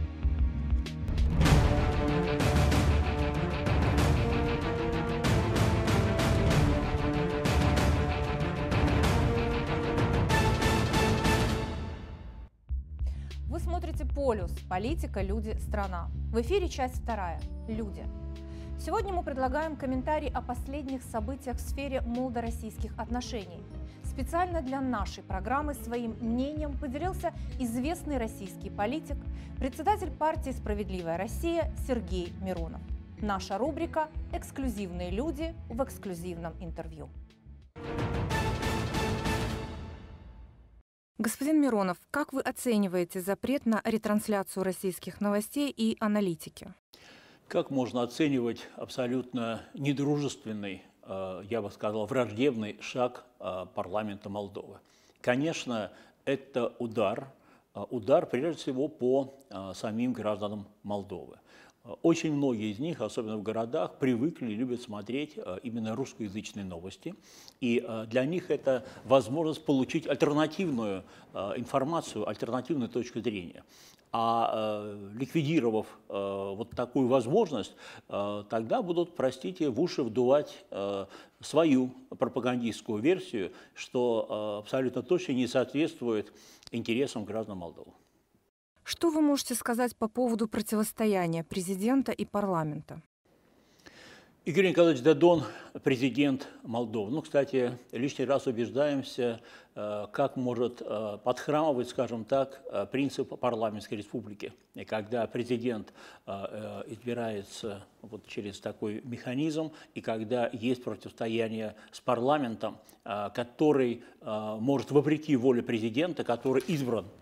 Вы смотрите «Полюс. Политика, люди, страна». В эфире часть вторая «Люди». Сегодня мы предлагаем комментарий о последних событиях в сфере молдо-российских отношений. Специально для нашей программы своим мнением поделился известный российский политик, председатель партии «Справедливая Россия» Сергей Миронов. Наша рубрика «Эксклюзивные люди» в эксклюзивном интервью. Господин Миронов, как вы оцениваете запрет на ретрансляцию российских новостей и аналитики? Как можно оценивать абсолютно недружественный, я бы сказал, враждебный шаг парламента Молдовы? Конечно, это удар, удар прежде всего по самим гражданам Молдовы. Очень многие из них, особенно в городах, привыкли, любят смотреть именно русскоязычные новости. И для них это возможность получить альтернативную информацию, альтернативную точку зрения. А ликвидировав вот такую возможность, тогда будут, простите, в уши вдувать свою пропагандистскую версию, что абсолютно точно не соответствует интересам граждан Молдовы. Что вы можете сказать по поводу противостояния президента и парламента? Игорь Николаевич Додон, президент Молдовы. Ну, кстати, лишний раз убеждаемся, как может подхрамывать, скажем так, принцип парламентской республики. И когда президент избирается вот через такой механизм, и когда есть противостояние с парламентом, который может, вопреки воле президента, который избран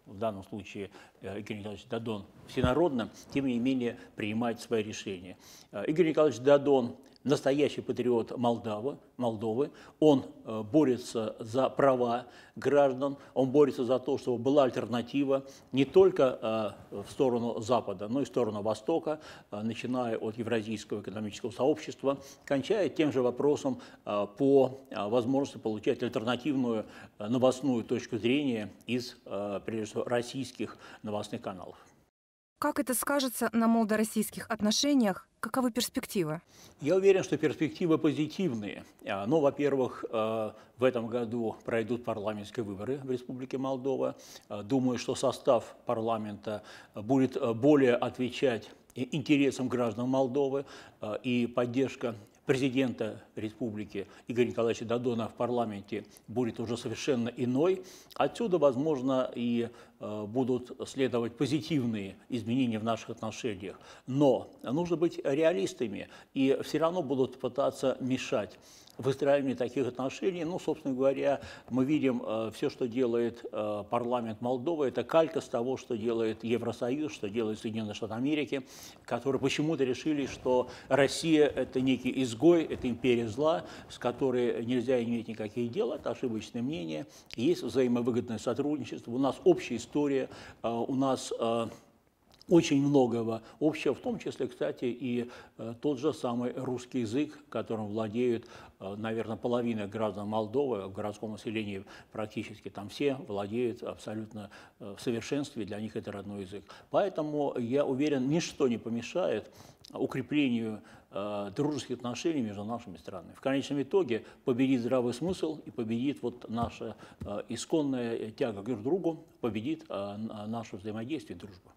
в данном случае Игорь Николаевич Дадон, всенародно, тем не менее принимает свои решения. Игорь Николаевич Дадон – настоящий патриот Молдавы, Молдовы. Он э, борется за права граждан, он борется за то, чтобы была альтернатива не только э, в сторону Запада, но и в сторону Востока, э, начиная от Евразийского экономического сообщества, кончая тем же вопросом э, по э, возможности получать альтернативную э, новостную точку зрения из, э, прежде всего, российских новостных каналов. Как это скажется на молдо-российских отношениях? Каковы перспективы? Я уверен, что перспективы позитивные. Ну, во-первых, в этом году пройдут парламентские выборы в Республике Молдова. Думаю, что состав парламента будет более отвечать интересам граждан Молдовы, и поддержка президента республики Игоря Николаевича Дадона в парламенте будет уже совершенно иной. Отсюда, возможно, и э, будут следовать позитивные изменения в наших отношениях. Но нужно быть реалистами, и все равно будут пытаться мешать выстраиванию таких отношений. Ну, собственно говоря, мы видим э, все, что делает э, парламент Молдовы, это калька с того, что делает Евросоюз, что делает Соединенные Штаты Америки, которые почему-то решили, что Россия – это некий изгой, это империя зла, с которой нельзя иметь никаких дел, это ошибочное мнение. Есть взаимовыгодное сотрудничество, у нас общая история, э, у нас… Э, Очень многого общего, в том числе, кстати, и э, тот же самый русский язык, которым владеют, э, наверное, половина граждан Молдовы, в городском населении практически там все владеют абсолютно э, в совершенстве, для них это родной язык. Поэтому, я уверен, ничто не помешает укреплению э, дружеских отношений между нашими странами. В конечном итоге победит здравый смысл и победит вот наша э, исконная тяга друг к другу, победит э, наше взаимодействие и дружба.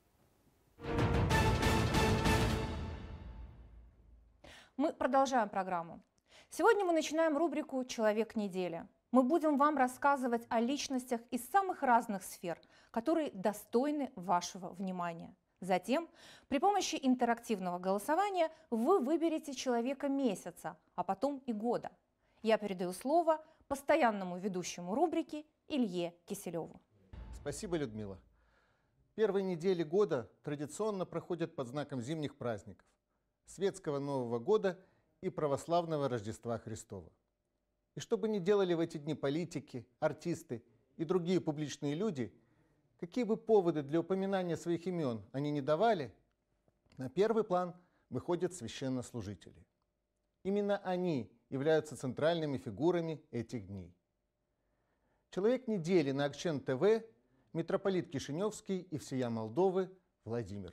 Мы продолжаем программу. Сегодня мы начинаем рубрику «Человек недели». Мы будем вам рассказывать о личностях из самых разных сфер, которые достойны вашего внимания. Затем, при помощи интерактивного голосования, вы выберете человека месяца, а потом и года. Я передаю слово постоянному ведущему рубрики Илье Киселеву. Спасибо, Людмила. Первые недели года традиционно проходят под знаком зимних праздников – светского Нового года и православного Рождества Христова. И что бы ни делали в эти дни политики, артисты и другие публичные люди, какие бы поводы для упоминания своих имен они не давали, на первый план выходят священнослужители. Именно они являются центральными фигурами этих дней. Человек недели на Акчен ТВ – митрополит Кишиневский и всея Молдовы Владимир.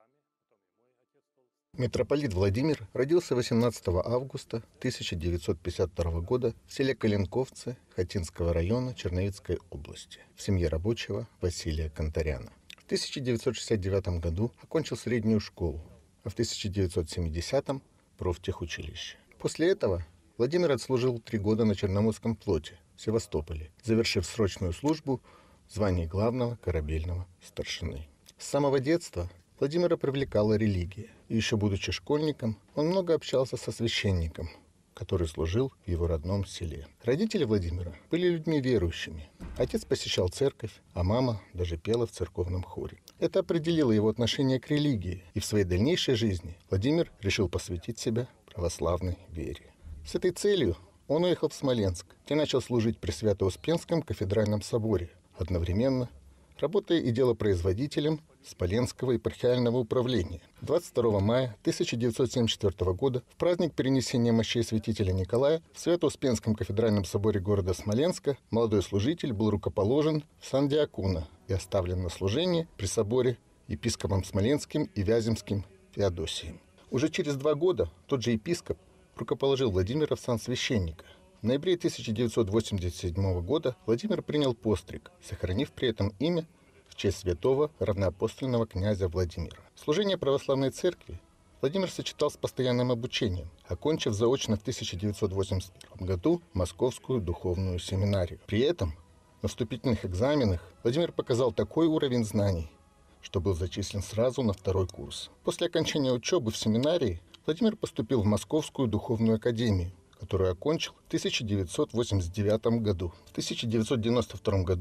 Митрополит Владимир родился восемнадцатого августа тысяча девятьсот пятьдесят второго года в селе Калинковцы Хатинского района Черновицкой области в семье рабочего Василия Конторяна. В тысяча девятьсот шестьдесят девятом году окончил среднюю школу, а в тысяча девятьсот семидесятом – профтехучилище. После этого Владимир отслужил три года на Черноморском флоте в Севастополе, завершив срочную службу в звании главного корабельного старшины. С самого детства Владимира привлекала религия, и еще будучи школьником, он много общался со священником, который служил в его родном селе. Родители Владимира были людьми верующими. Отец посещал церковь, а мама даже пела в церковном хоре. Это определило его отношение к религии, и в своей дальнейшей жизни Владимир решил посвятить себя православной вере. С этой целью он уехал в Смоленск, где начал служить при Свято-Успенском кафедральном соборе, одновременно работая и делопроизводителем Смоленского епархиального управления. двадцать второго мая тысяча девятьсот семьдесят четвёртого года в праздник перенесения мощей святителя Николая в Свято-Успенском кафедральном соборе города Смоленска молодой служитель был рукоположен в сан диакона и оставлен на служение при соборе епископом Смоленским и Вяземским Феодосием. Уже через два года тот же епископ рукоположил Владимира в сан священника. В ноябре тысяча девятьсот восемьдесят седьмого года Владимир принял постриг, сохранив при этом имя в честь святого равноапостольного князя Владимира. Служение православной церкви Владимир сочетал с постоянным обучением, окончив заочно в тысяча девятьсот восемьдесят первом году Московскую духовную семинарию. При этом на вступительных экзаменах Владимир показал такой уровень знаний, что был зачислен сразу на второй курс. После окончания учебы в семинарии Владимир поступил в Московскую духовную академию, которую окончил в тысяча девятьсот восемьдесят девятом году. В тысяча девятьсот девяносто втором году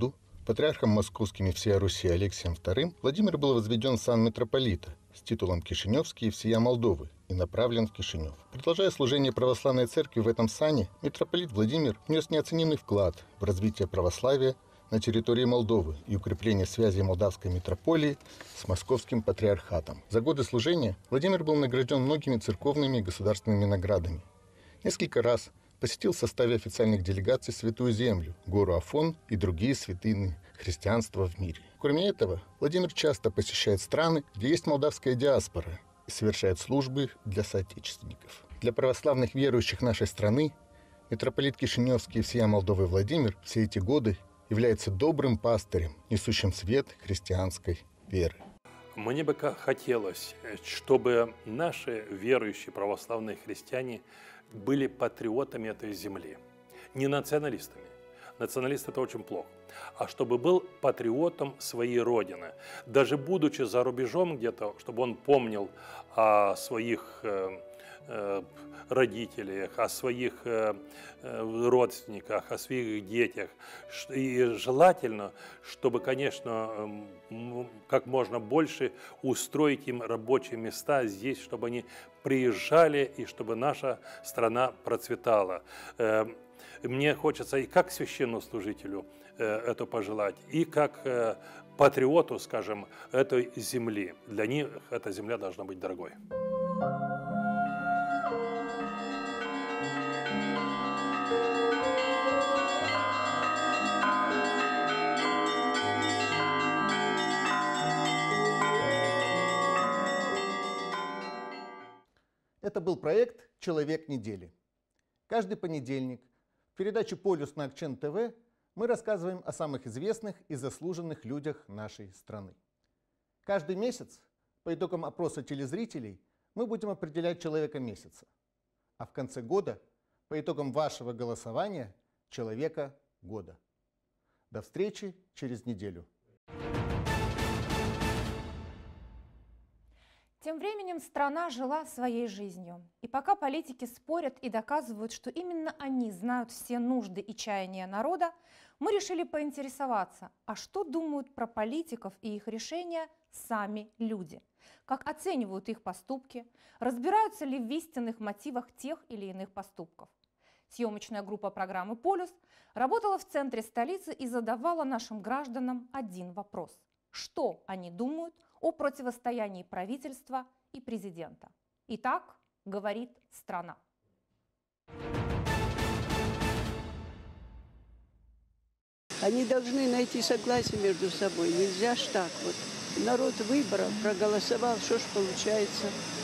Патриархом Московским и всея Руси Алексием вторым Владимир был возведен в сан митрополита с титулом Кишиневский и всея Молдовы и направлен в Кишинев. Продолжая служение православной церкви в этом сане, митрополит Владимир внес неоценимый вклад в развитие православия на территории Молдовы и укрепление связей молдавской митрополии с московским патриархатом. За годы служения Владимир был награжден многими церковными и государственными наградами. Несколько раз посетил в составе официальных делегаций Святую Землю, гору Афон и другие святыни христианства в мире. Кроме этого, Владимир часто посещает страны, где есть молдавская диаспора, и совершает службы для соотечественников. Для православных верующих нашей страны митрополит Кишиневский и всея Молдовы Владимир все эти годы является добрым пастырем, несущим свет христианской веры. Мне бы хотелось, чтобы наши верующие православные христиане были патриотами этой земли, не националистами. Националист – это очень плохо. А чтобы был патриотом своей родины. Даже будучи за рубежом где-то, чтобы он помнил о своих э, э, родителях, о своих э, родственниках, о своих детях. И желательно, чтобы, конечно, как можно больше устроить им рабочие места здесь, чтобы они приезжали и чтобы наша страна процветала. Мне хочется и как священнослужителю это пожелать, и как патриоту, скажем, этой земли. Для них эта земля должна быть дорогой. Это был проект «Человек недели». Каждый понедельник в передаче «Полюс» на Акчен ТВ мы рассказываем о самых известных и заслуженных людях нашей страны. Каждый месяц по итогам опроса телезрителей мы будем определять человека месяца. А в конце года по итогам вашего голосования человека года. До встречи через неделю. Тем временем страна жила своей жизнью. И пока политики спорят и доказывают, что именно они знают все нужды и чаяния народа, мы решили поинтересоваться, а что думают про политиков и их решения сами люди? Как оценивают их поступки? Разбираются ли в истинных мотивах тех или иных поступков? Съемочная группа программы «Полюс» работала в центре столицы и задавала нашим гражданам один вопрос. Что они думают о противостоянии правительства и президента? Итак, говорит страна. Они должны найти согласие между собой. Нельзя ж так вот. Народ выборов проголосовал, что ж получается?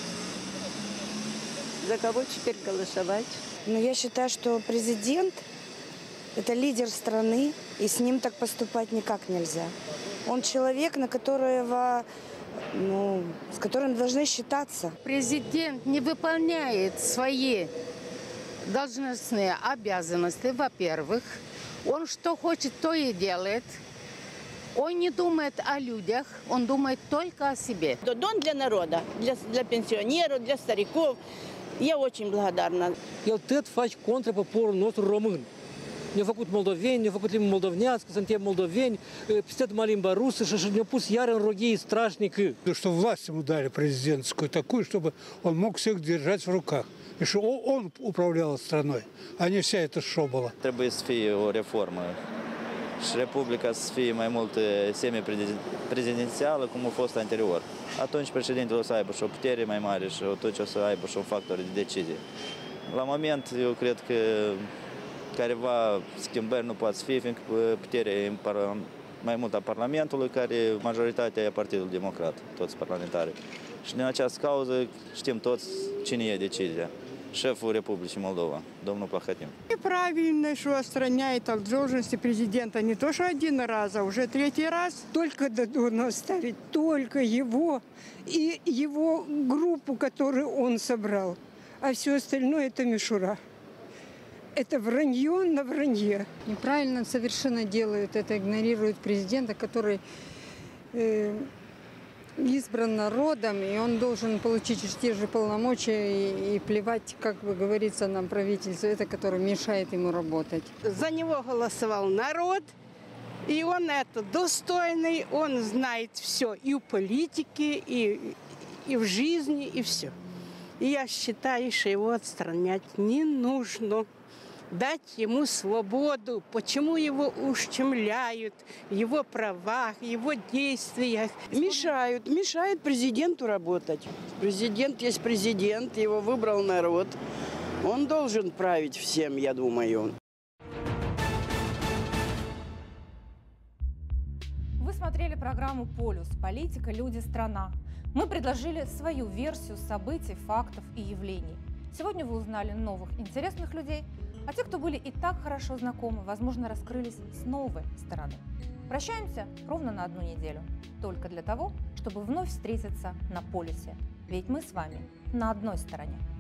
За кого теперь голосовать? Ну, я считаю, что президент – это лидер страны, и с ним так поступать никак нельзя. Он человек, на которого, ну, с которым должны считаться. Президент не выполняет свои должностные обязанности, во-первых. Он что хочет, то и делает. Он не думает о людях, он думает только о себе. Дон для народа, для, для пенсионеров, для стариков. Я очень благодарна. El tot faci contra poporul nostru român. Ne-au făcut moldoveni, ne-au făcut limba moldovenească, suntem moldoveni, peste numai limba rusă și ne-au pus iar în roghie страшники. Что власть ему дали президентскую такую, чтобы он мог всех держать в rukах. И что он управлял страной, а не vся эта шобола. Trebuie să fie o reformă și Republica să fie mai mult semi-prezidențială cum a fost anterior. Atunci președintele o să aibă și o putere mai mare și atunci o să aibă și un factor de decizie. La moment, eu cred că careva schimbări nu poate fi, fiindcă puterea e mai mult a Parlamentului, care majoritatea e a Partidului Democrat, toți parlamentari. Și din această cauză știm toți cine e decizia. Шефу Республики Молдова, домну Плохотнюк. Неправильно, что отстраняет от должности президента. Не то, что один раз, а уже третий раз. Только Додона оставить, только его и его группу, которую он собрал. А все остальное – это мишура. Это вранье на вранье. Неправильно совершенно делают это, игнорируют президента, который э, избран народом, и он должен получить те же полномочия и, и плевать, как бы говорится, на правительство, это, которое мешает ему работать. За него голосовал народ, И он это достойный, он знает все и в политике, и, и в жизни, и все. И я считаю, что его отстранять не нужно. Дать ему свободу. Почему его ущемляют в его правах, в его действиях? Мешают, мешают президенту работать. Президент есть президент, его выбрал народ. Он должен править всем, я думаю. Вы смотрели программу «Полюс. Политика, люди, страна». Мы предложили свою версию событий, фактов и явлений. Сегодня вы узнали новых интересных людей, а те, кто были и так хорошо знакомы, возможно, раскрылись с новой стороны. Прощаемся ровно на одну неделю. Только для того, чтобы вновь встретиться на полюсе. Ведь мы с вами на одной стороне.